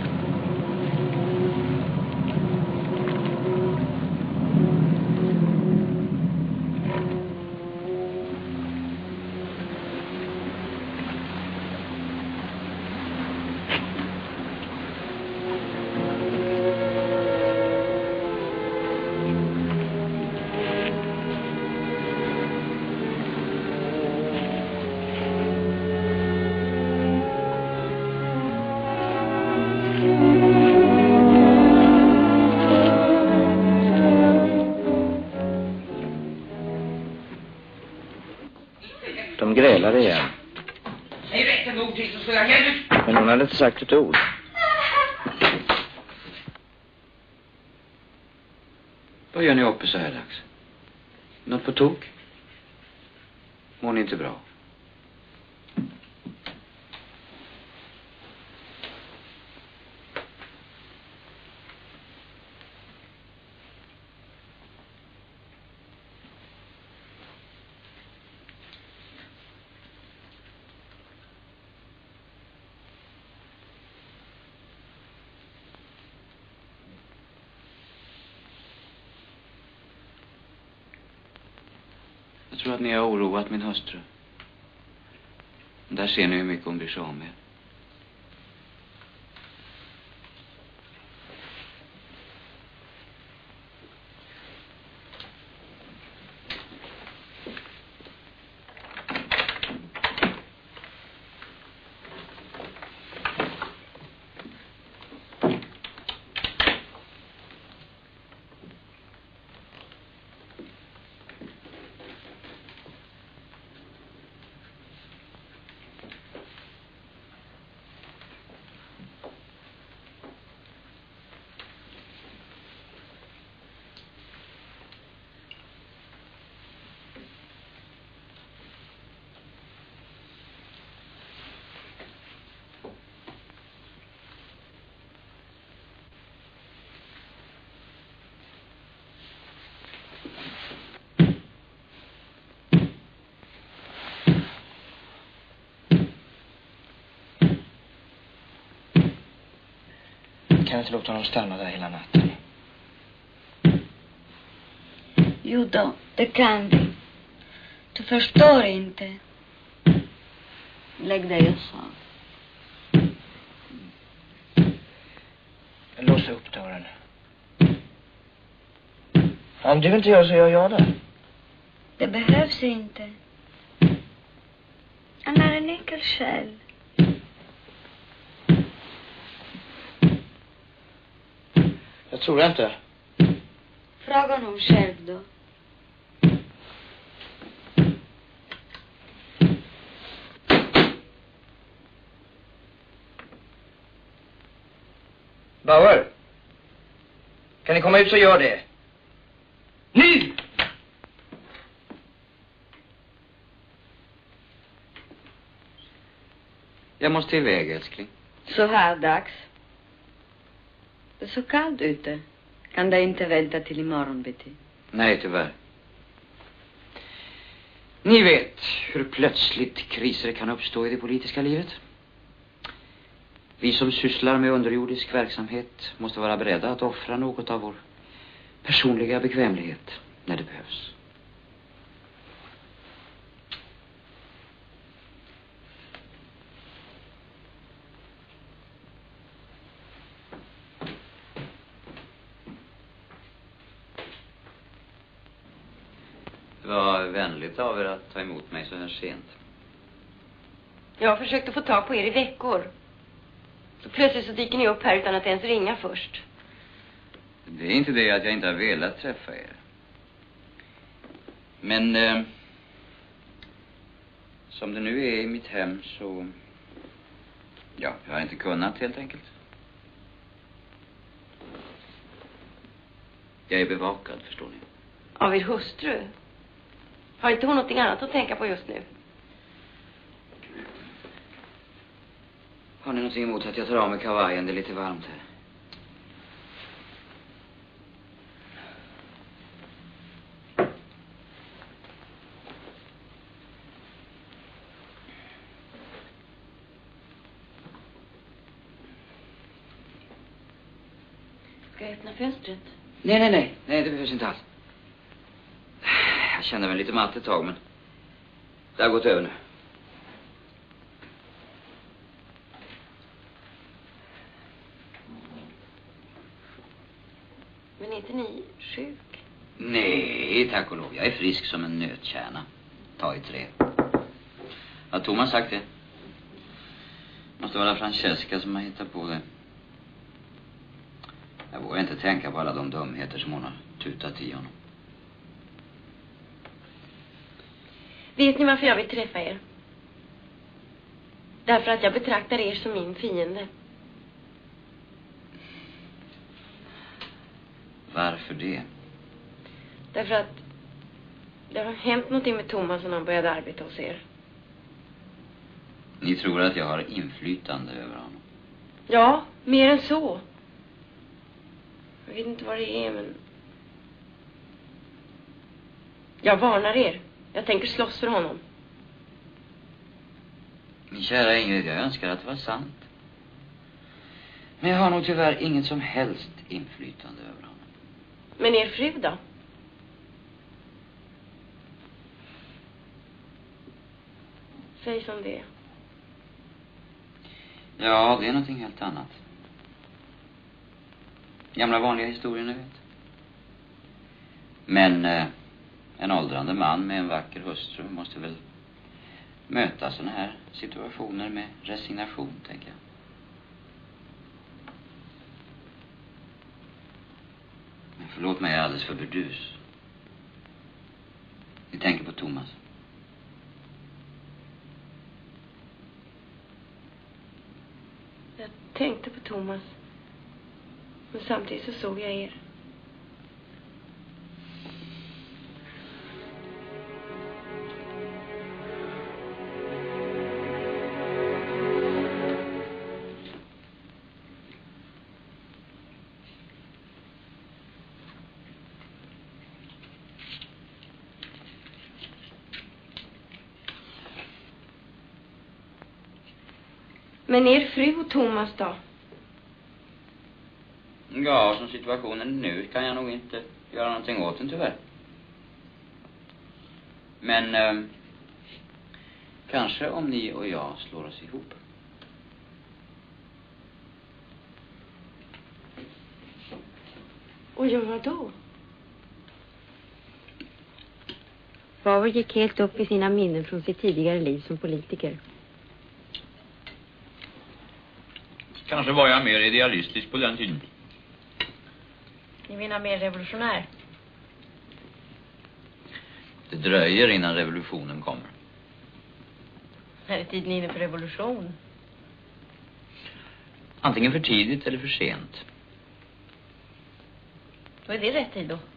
De grälade igen. Men hon hade inte sagt ett ord. Vad gör ni uppe så här dags? Något på tok? Mår ni inte bra? Jag tror att ni har oroat min hustru. Där ser ni hur mycket hon bryr sig om er. Kan inte låta honom stanna där hela natten. Jo då, det kan vi. Du förstår inte. Lägg dig och så. Låsa upp dörren. Om du inte gör så gör jag det. Det behövs inte. Han är en enkel själ. Jag tror inte. Fråga honom själv då. Bauer. Kan ni komma ut så gör det. Nu! Jag måste iväg, älskling. Så här dags. Det är så kallt ute. Kan det inte vänta till imorgon, Betty? Nej, tyvärr. Ni vet hur plötsligt kriser kan uppstå i det politiska livet. Vi som sysslar med underjordisk verksamhet måste vara beredda att offra något av vår personliga bekvämlighet när det behövs. Det var vänligt av er att ta emot mig så här sent. Jag har försökt att få tag på er i veckor. Så plötsligt så dyker ni upp här utan att ens ringa först. Det är inte det att jag inte har velat träffa er. Men som det nu är i mitt hem så... Ja, jag har inte kunnat helt enkelt. Jag är bevakad, förstår ni. Av er hustru? Har inte hon någonting annat att tänka på just nu? Har ni någonting emot att jag tar av mig kavajen? Det är lite varmt här. Ska jag öppna fönstret? Nej, det behövs inte alls. Jag kände mig lite matt ett tag, men det har gått över nu. Men är inte ni sjuk? Nej, tack och lov. Jag är frisk som en nötkärna. Ta i trä. Har Thomas sagt det? Måste vara Francesca som har hittat på det. Jag vågar inte tänka på alla de dumheter som hon har tutat i honom. Vet ni varför jag vill träffa er? Därför att jag betraktar er som min fiende. Varför det? Därför att det har hänt någonting med Thomas när han började arbeta hos er. Ni tror att jag har inflytande över honom? Ja, mer än så. Jag vet inte vad det är, men... Jag varnar er. Jag tänker slåss för honom. Min kära Ingrid, jag önskar att det var sant. Men jag har nog tyvärr inget som helst inflytande över honom. Men er fru då? Säg som det är. Ja, det är någonting helt annat. Gamla vanliga historier, ni vet. Men en åldrande man med en vacker hustru måste väl möta såna här situationer med resignation, tänker jag. Men förlåt mig, jag är alldeles för burdus. Ni tänker på Thomas. Jag tänkte på Thomas. Men samtidigt så såg jag er. Men er fru och Thomas då? Ja, som situationen nu kan jag nog inte göra någonting åt den tyvärr. Men kanske om ni och jag slår oss ihop. Och gör vad då? Bauer gick helt upp i sina minnen från sitt tidigare liv som politiker. Kanske var jag mer idealistisk på den tiden. Ni menar mer revolutionär? Det dröjer innan revolutionen kommer. Här är tiden inne för revolution. Antingen för tidigt eller för sent. Då är det rätt tid då.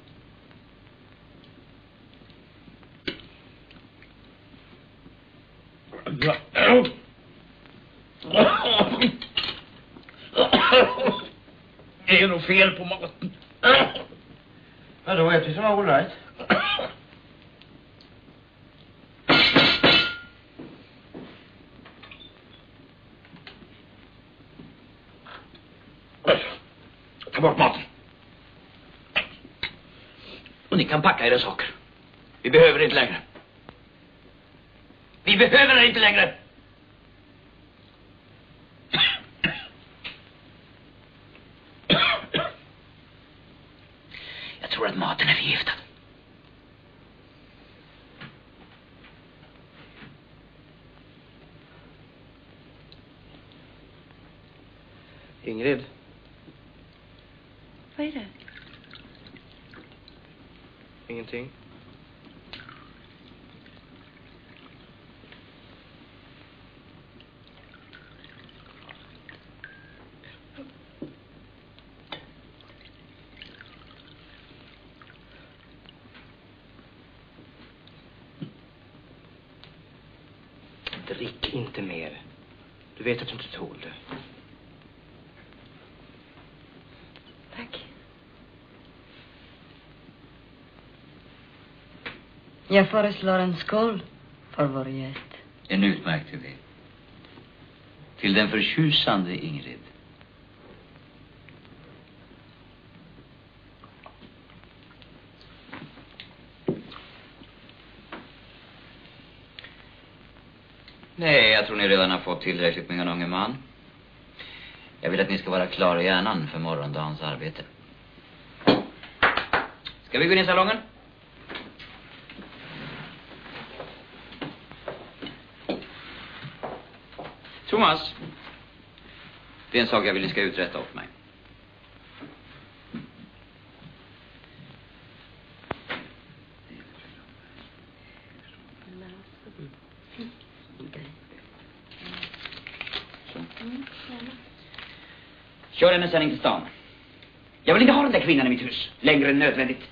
Det är nog fel på maten. Ja, då är det som all right. Ta bort maten. Och ni kan packa era saker. Vi behöver det inte längre. Vi behöver det inte längre. Jag tror att maten är förgiftad. Ingrid. Vad är det? Ingenting. Drick inte mer. Du vet att du inte tål det. Tack. Jag föreslår en skål för vår gäst. En utmärkt idé. Till den förtjusande Ingrid. Nej, jag tror ni redan har fått tillräckligt med en unge man. Jag vill att ni ska vara klara i hjärnan för morgondagens arbete. Ska vi gå in i salongen? Thomas. Det är en sak jag vill ni ska uträtta åt mig. Kör henne sen in till stan. Jag vill inte ha den där kvinnan i mitt hus längre än nödvändigt.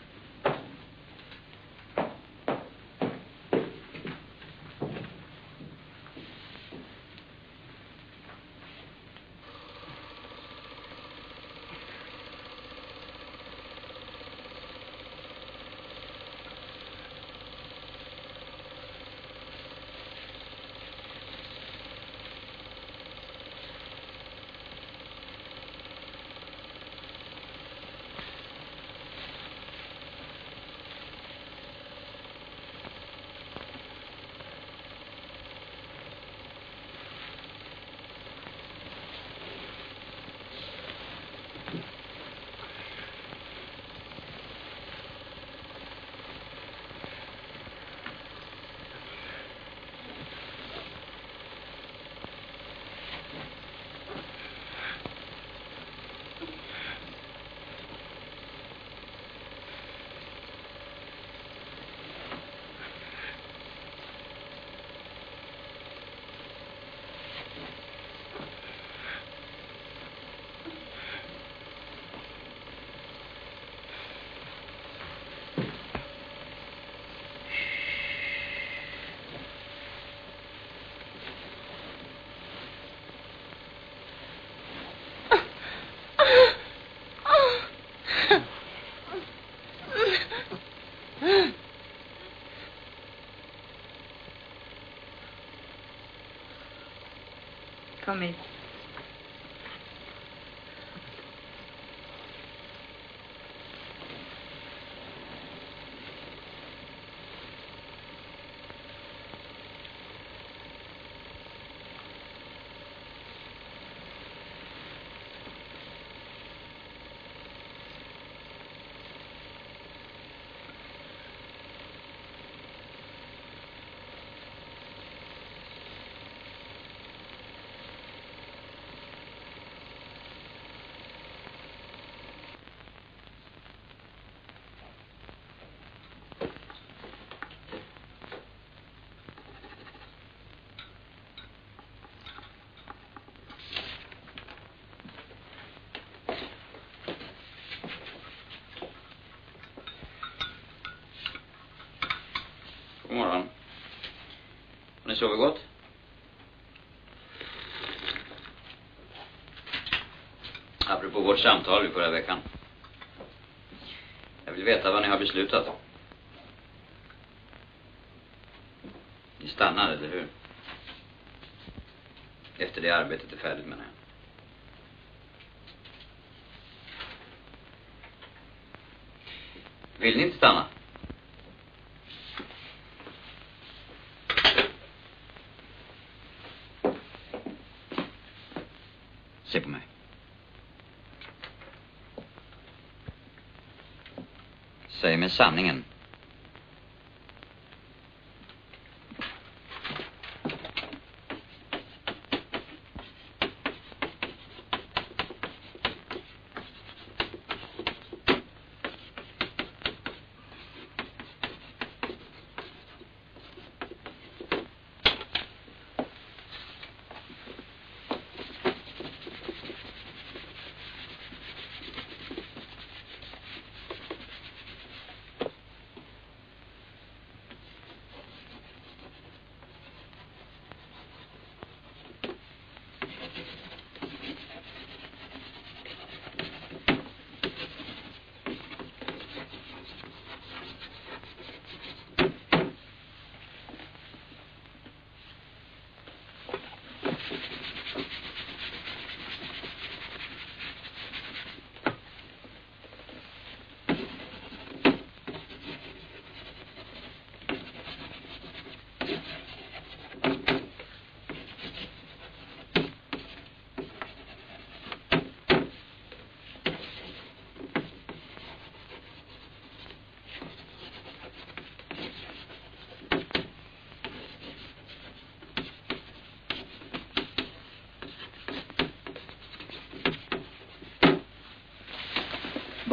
Kom hit. God morgon. Har ni sovit gott? Apropå vårt samtal i förra veckan. Jag vill veta vad ni har beslutat. Ni stannar, eller hur? Efter det arbetet är färdigt, menar jag. Vill ni inte stanna? Se på mig. Säg mig sanningen.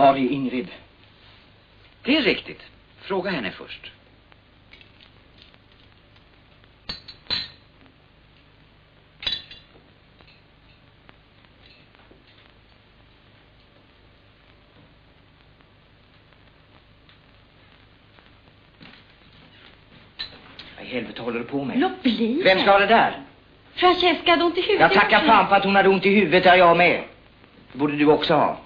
Var är Ingrid? Det är riktigt. Fråga henne först. Vad i helvete håller du på med? Låt bli. Vem ska ha det där? Francesca hade ont i huvudet. Jag tackar fan för att hon hade ont i huvudet, där jag med. Det borde du också ha.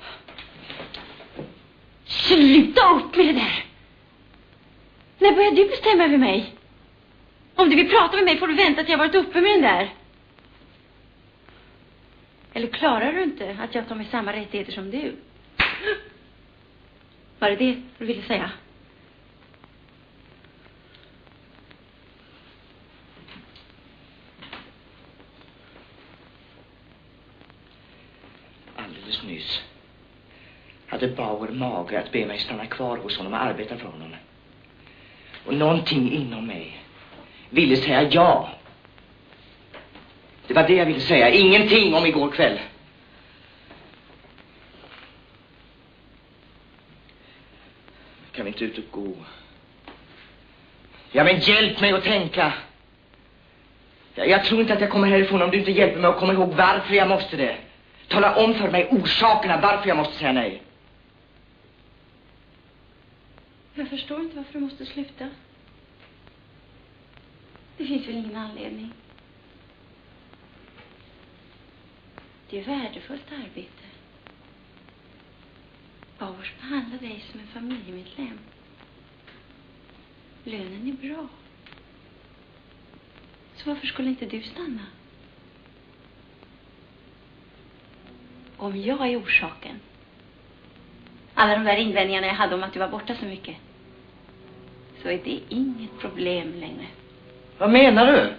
Sluta upp med det där. När börjar du bestämma över mig? Om du vill prata med mig får du vänta att jag varit uppe med den där. Eller klarar du inte att jag tar med samma rättigheter som du? Var det du ville säga? Alldeles nyss hade Bauer mage att be mig stanna kvar hos honom och arbeta för honom. Och någonting inom mig ville säga ja. Det var det jag ville säga. Ingenting om igår kväll. Kan vi inte ut och gå? Ja, men hjälp mig att tänka. Jag tror inte att jag kommer härifrån om du inte hjälper mig att komma ihåg varför jag måste det. Tala om för mig orsakerna varför jag måste säga nej. Jag förstår inte varför du måste sluta. Det finns väl ingen anledning. Det är värdefullt arbete. Bauers behandlar dig som en familjemedlem. Lönen är bra. Så varför skulle inte du stanna? Om jag är orsaken. Alla de där invändningarna jag hade om att du var borta så mycket. Så är det inget problem längre. Vad menar du?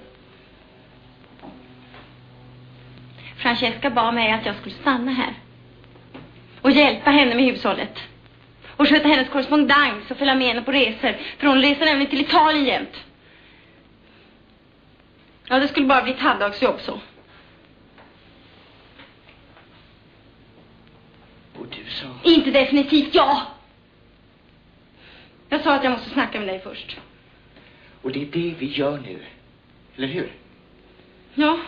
Francesca bad mig att jag skulle stanna här. Och hjälpa henne med hushållet. Och sköta hennes korrespondens och följa med henne på resor. För hon reser nämligen till Italien jämt. Ja, det skulle bara bli ett halvdagsjobb så. Och du sa? Inte definitivt ja. Jag sa att jag måste snacka med dig först. Och det är det vi gör nu. Eller hur? Ja.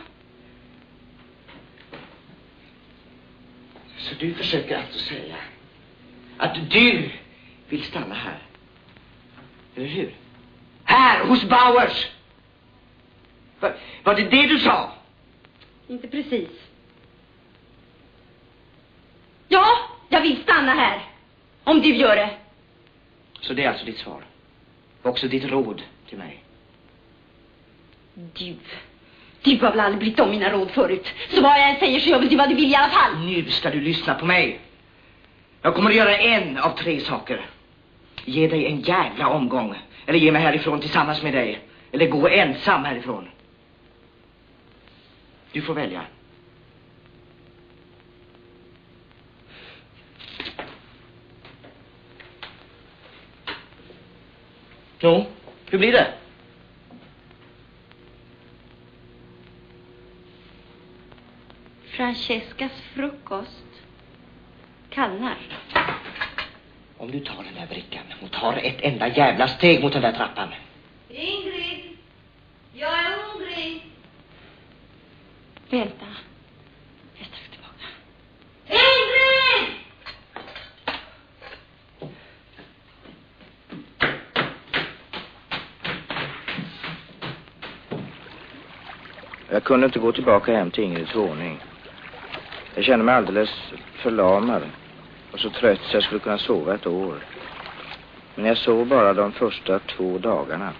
Så du försöker alltså säga att du vill stanna här. Eller hur? Här hos Bauers. Var det det du sa? Inte precis. Ja, jag vill stanna här. Om du gör det. Så det är alltså ditt svar. Och också ditt råd till mig. Du har väl aldrig brytt om mina råd förut. Så vad jag än säger så gör väl du vad du vill i alla fall. Nu ska du lyssna på mig. Jag kommer att göra en av 3 saker. Ge dig en jävla omgång. Eller ge mig härifrån tillsammans med dig. Eller gå ensam härifrån. Du får välja. Jo, hur blir det? Francescas frukost kallnar. Om du tar den där brickan och tar ett enda jävla steg mot den där trappan. Ingrid, jag är hungrig. Vänta. Jag är strax tillbaka. Ingrid! Jag kunde inte gå tillbaka hem till Ingrids våning. Jag kände mig alldeles förlamad och så trött så jag skulle kunna sova ett år. Men jag sov bara de första 2 dagarna.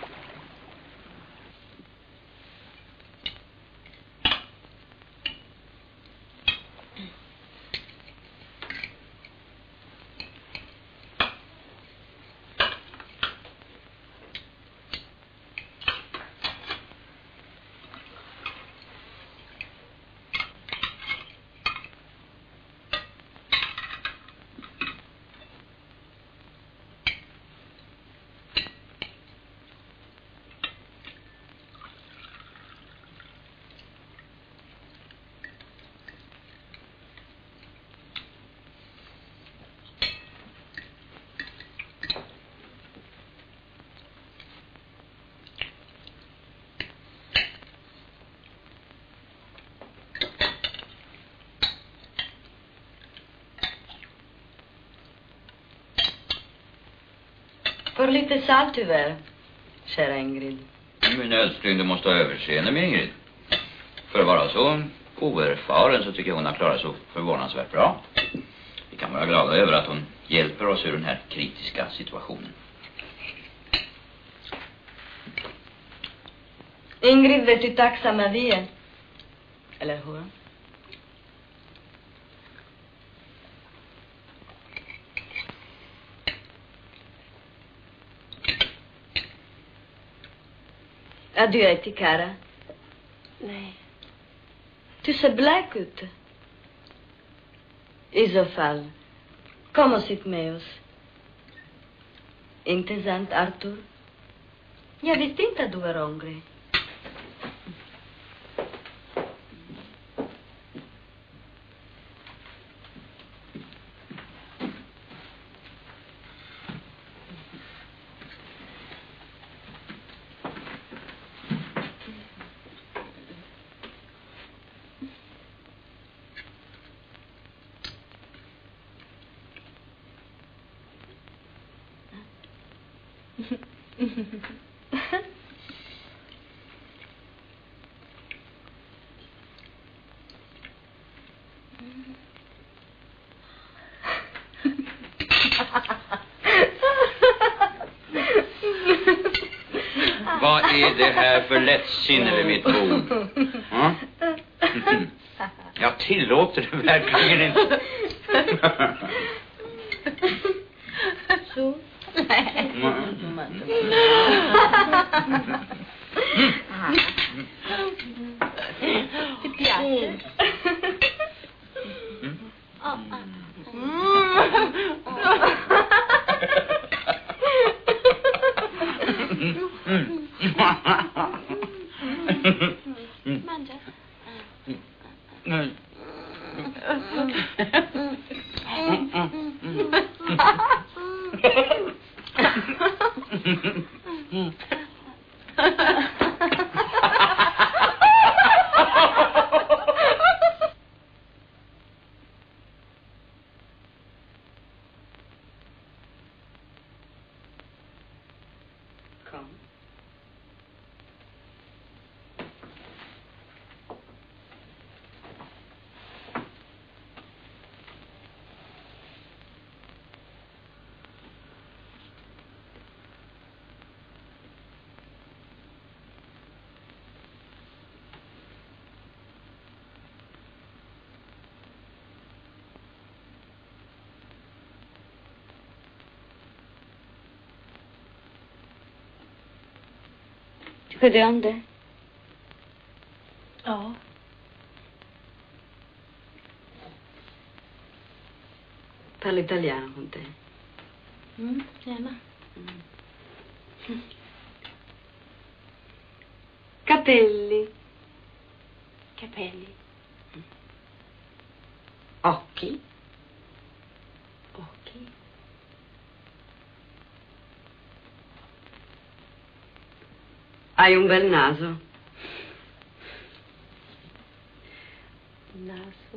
För lite salt tyvärr, kära Ingrid. Min älskling, du måste ha överseende med Ingrid. För att vara så oerfaren så tycker jag hon har klarat så förvånansvärt bra. Vi kan vara glada över att hon hjälper oss ur den här kritiska situationen. Ingrid vet hur tacksamma vi är. Eller hur? Duett, cara. Nej. Du ser blek ut. I så fall, kom och sitt med oss. Inte sant, Arthur? Jag visste inte att du var hungrig. Vad är det här för lättsinne vid mitt bord? Ja? Jag tillåter det verkligen inte. Så? Nej. Ti piace? Mangia. Kom. Tycker du om det? Ja. Parla italiano con te. Gärna. Capelli. Capelli. Occhi. Occhi. Hai un bel naso. Naso.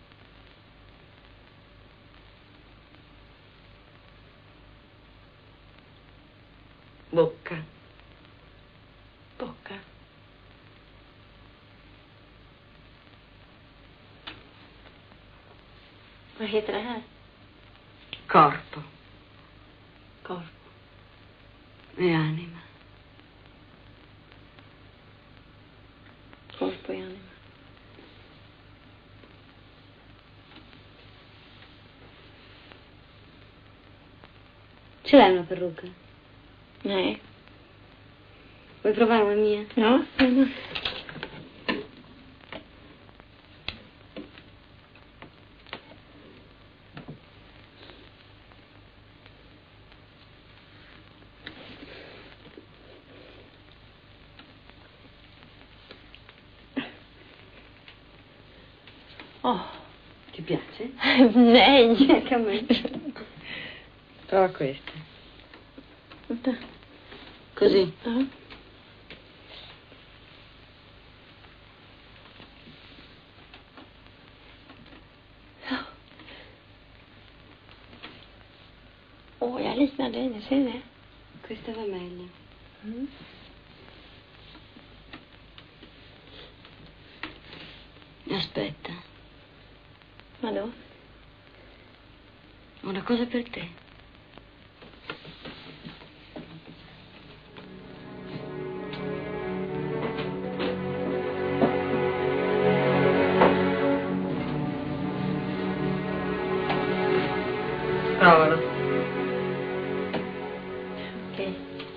Bocca. Bocca. Vad heter det här? Corpo. Corpo. E anima. Corpo e anima. Ce l'hai una parrucca? Nej. Vuoi provare una mia? Ja. Ti piace? Nej. Prova questa. Così. Jag liknar dig, ser du det? Questa va meglio. Aspetta. Vadå? Ho una cosa per te. Provalo. Ok.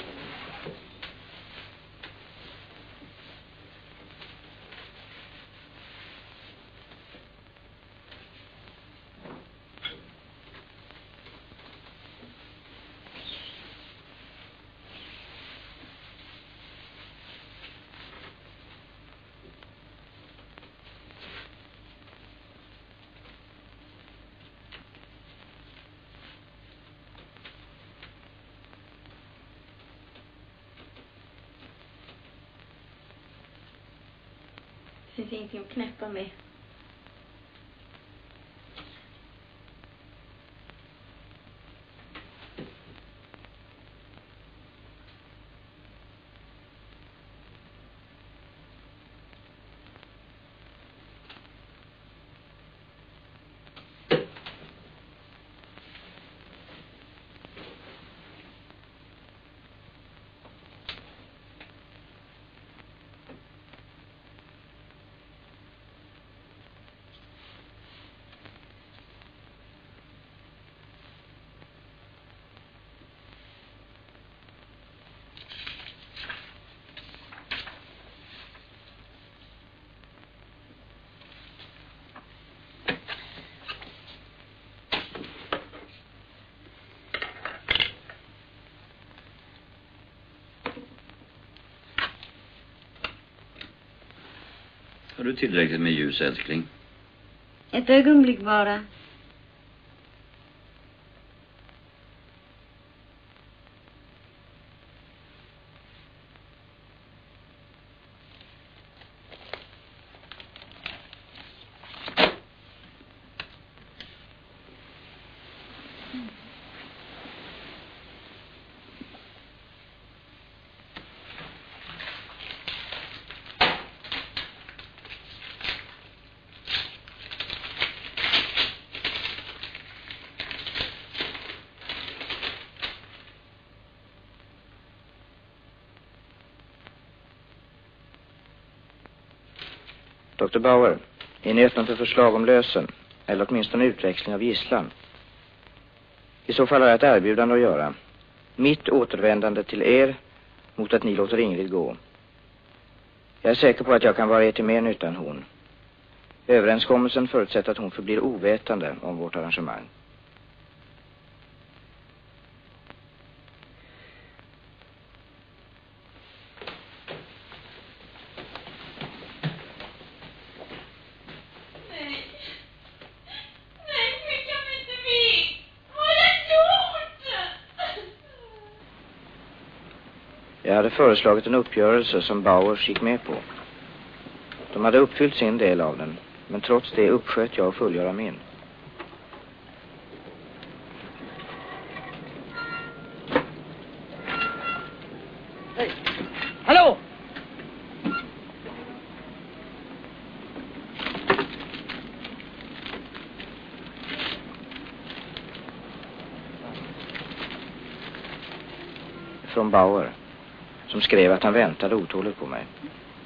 Det finns ingenting att knäppa med. Har du tillräckligt med ljus, älskling? Ett ögonblick bara. Dr. Bauer, är ni öppna för förslag om lösen? Eller åtminstone utväxling av gisslan? I så fall har jag ett erbjudande att göra. Mitt återvändande till er mot att ni låter Ingrid gå. Jag är säker på att jag kan vara er till mer nytta än hon. Överenskommelsen förutsätter att hon förblir ovetande om vårt arrangemang. Jag hade föreslagit en uppgörelse som Bauers gick med på. De hade uppfyllt sin del av den, men trots det uppsköt jag att fullgöra min. Hej! Hallå! Från Bauer, som skrev att han väntade otåligt på mig.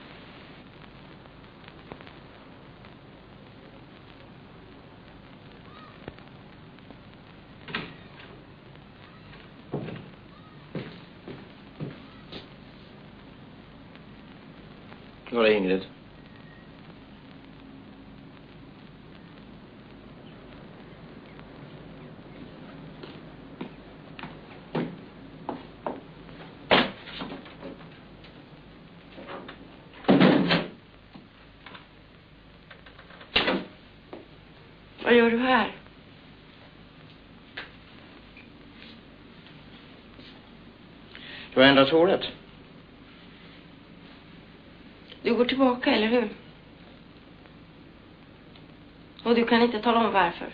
Var är Ingrid? Vad gör du här? Du har ändrat håret. Du går tillbaka, eller hur? Och du kan inte tala om varför.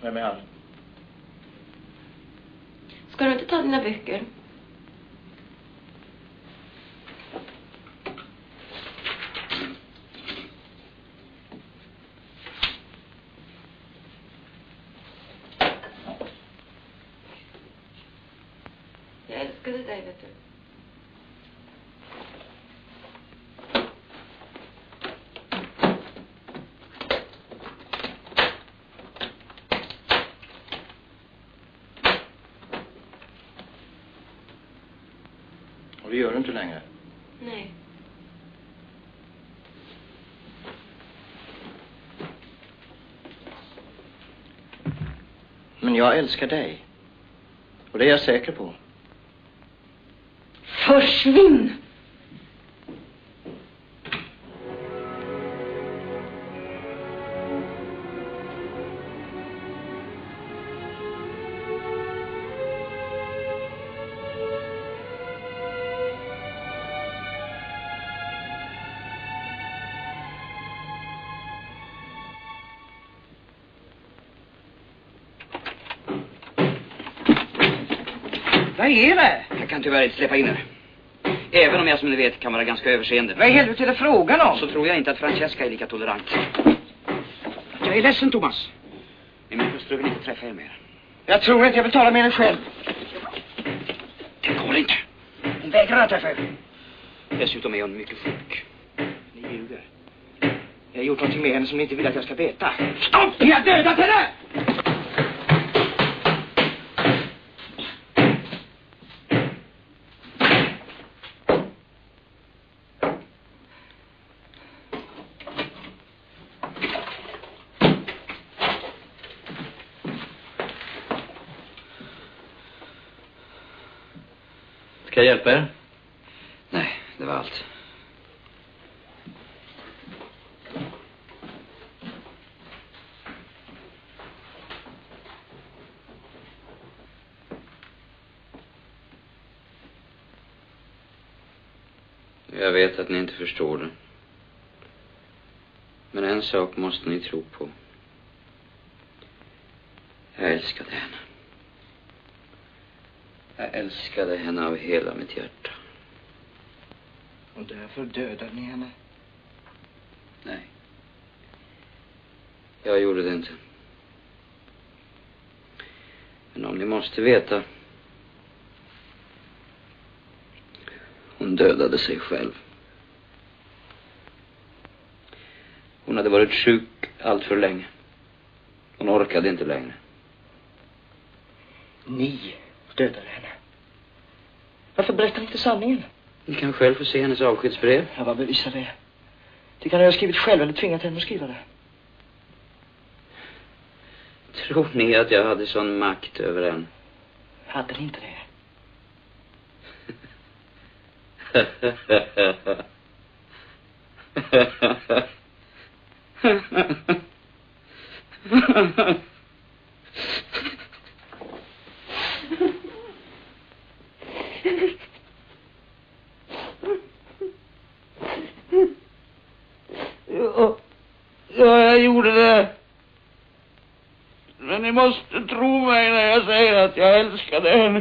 Vem är han? Ska du inte ta dina böcker? Jag älskade dig, vet du. Och det gör du inte längre. Nej. Men jag älskar dig. Och det är jag säker på. Försvinn! Vad är det? Jag kan tyvärr inte släppa in er. Även om jag som ni vet kan vara ganska överseende. Vad i helvete är det frågan om? Så tror jag inte att Francesca är lika tolerant. Jag är ledsen, Thomas. Men min hustru vill inte träffa er mer. Jag tror inte jag vill tala med er själv. Det går inte. Hon vägrar att träffa er. Dessutom är hon mycket sjuk. Ni ljuger. Jag har gjort någonting med henne som ni inte vill att jag ska veta. Stopp! Ni har dödat henne! Ska jag hjälpa er? Nej, det var allt. Jag vet att ni inte förstår det. Men en sak måste ni tro på. Jag älskade henne. Jag älskade henne av hela mitt hjärta. Och därför dödade ni henne? Nej. Jag gjorde det inte. Men om ni måste veta. Hon dödade sig själv. Hon hade varit sjuk allt för länge. Hon orkade inte längre. Ni dödade henne. Varför berättar ni inte sanningen? Ni kan själv få se hennes avskedsbrev. Ja, vad bevisar det? Det kan jag ha skrivit själv eller tvingat henne att skriva det. Tror ni att jag hade sån makt över henne? Hade ni inte det? Ja, jag gjorde det. Men ni måste tro mig när jag säger att jag älskade henne.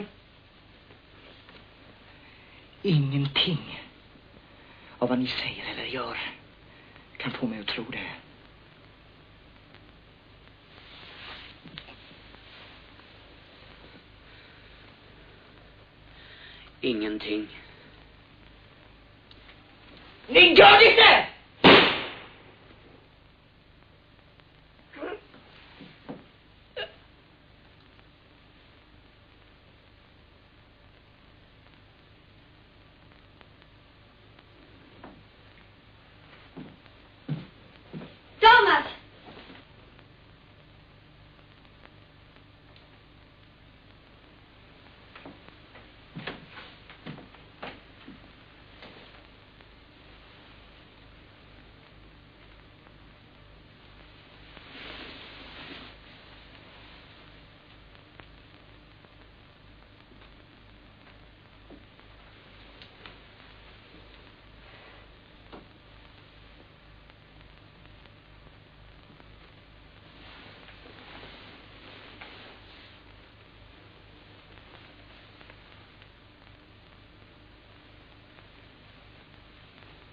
Ingenting av vad ni säger eller gör kan få mig att tro det. Ingenting. Ni gör det inte! Thomas!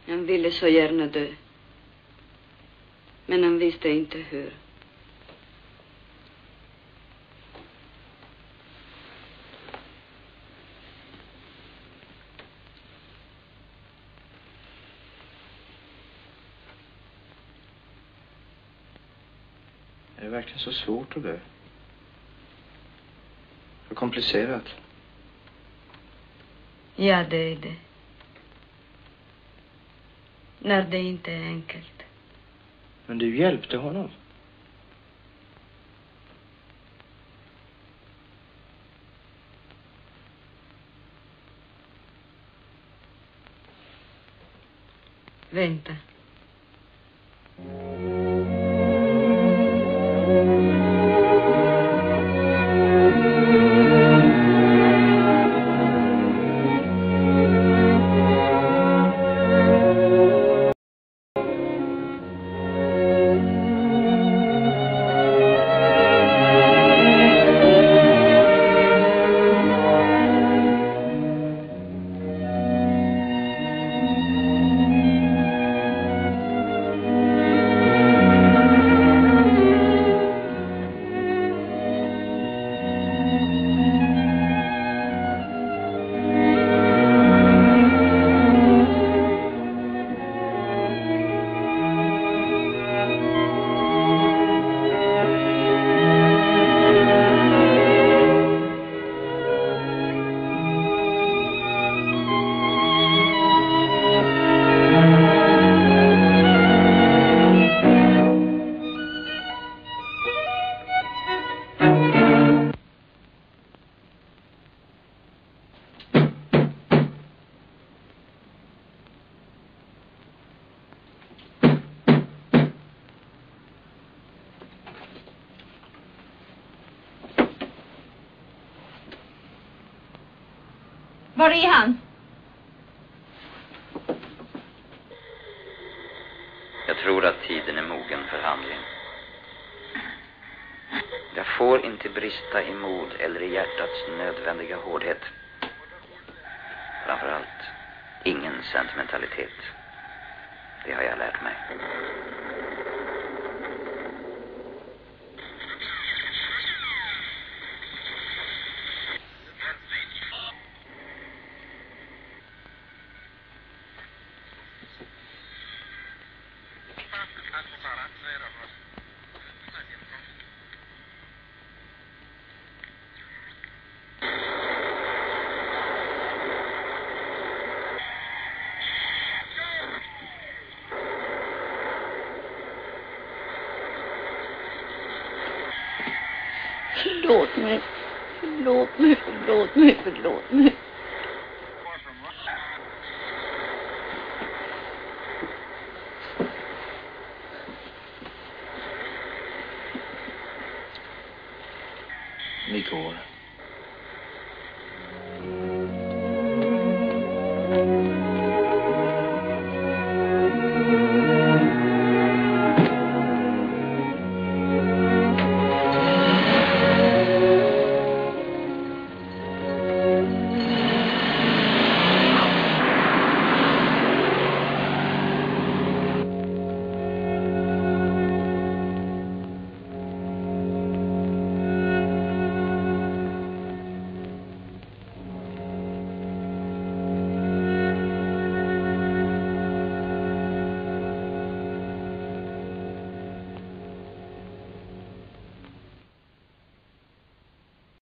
Han ville så gärna dö. Men han visste inte hur. Är det verkligen så svårt att dö? Så komplicerat? Ja, det är det. När det inte är enkelt. Men du hjälpte honom. Vänta. Var är han? Jag tror att tiden är mogen för handling. Jag får inte brista i mod eller i hjärtats nödvändiga hårdhet. Framförallt ingen sentimentalitet. Det har jag lärt mig. Förlåt mig. Förlåt mig, förlåt mig, förlåt mig. Vi går.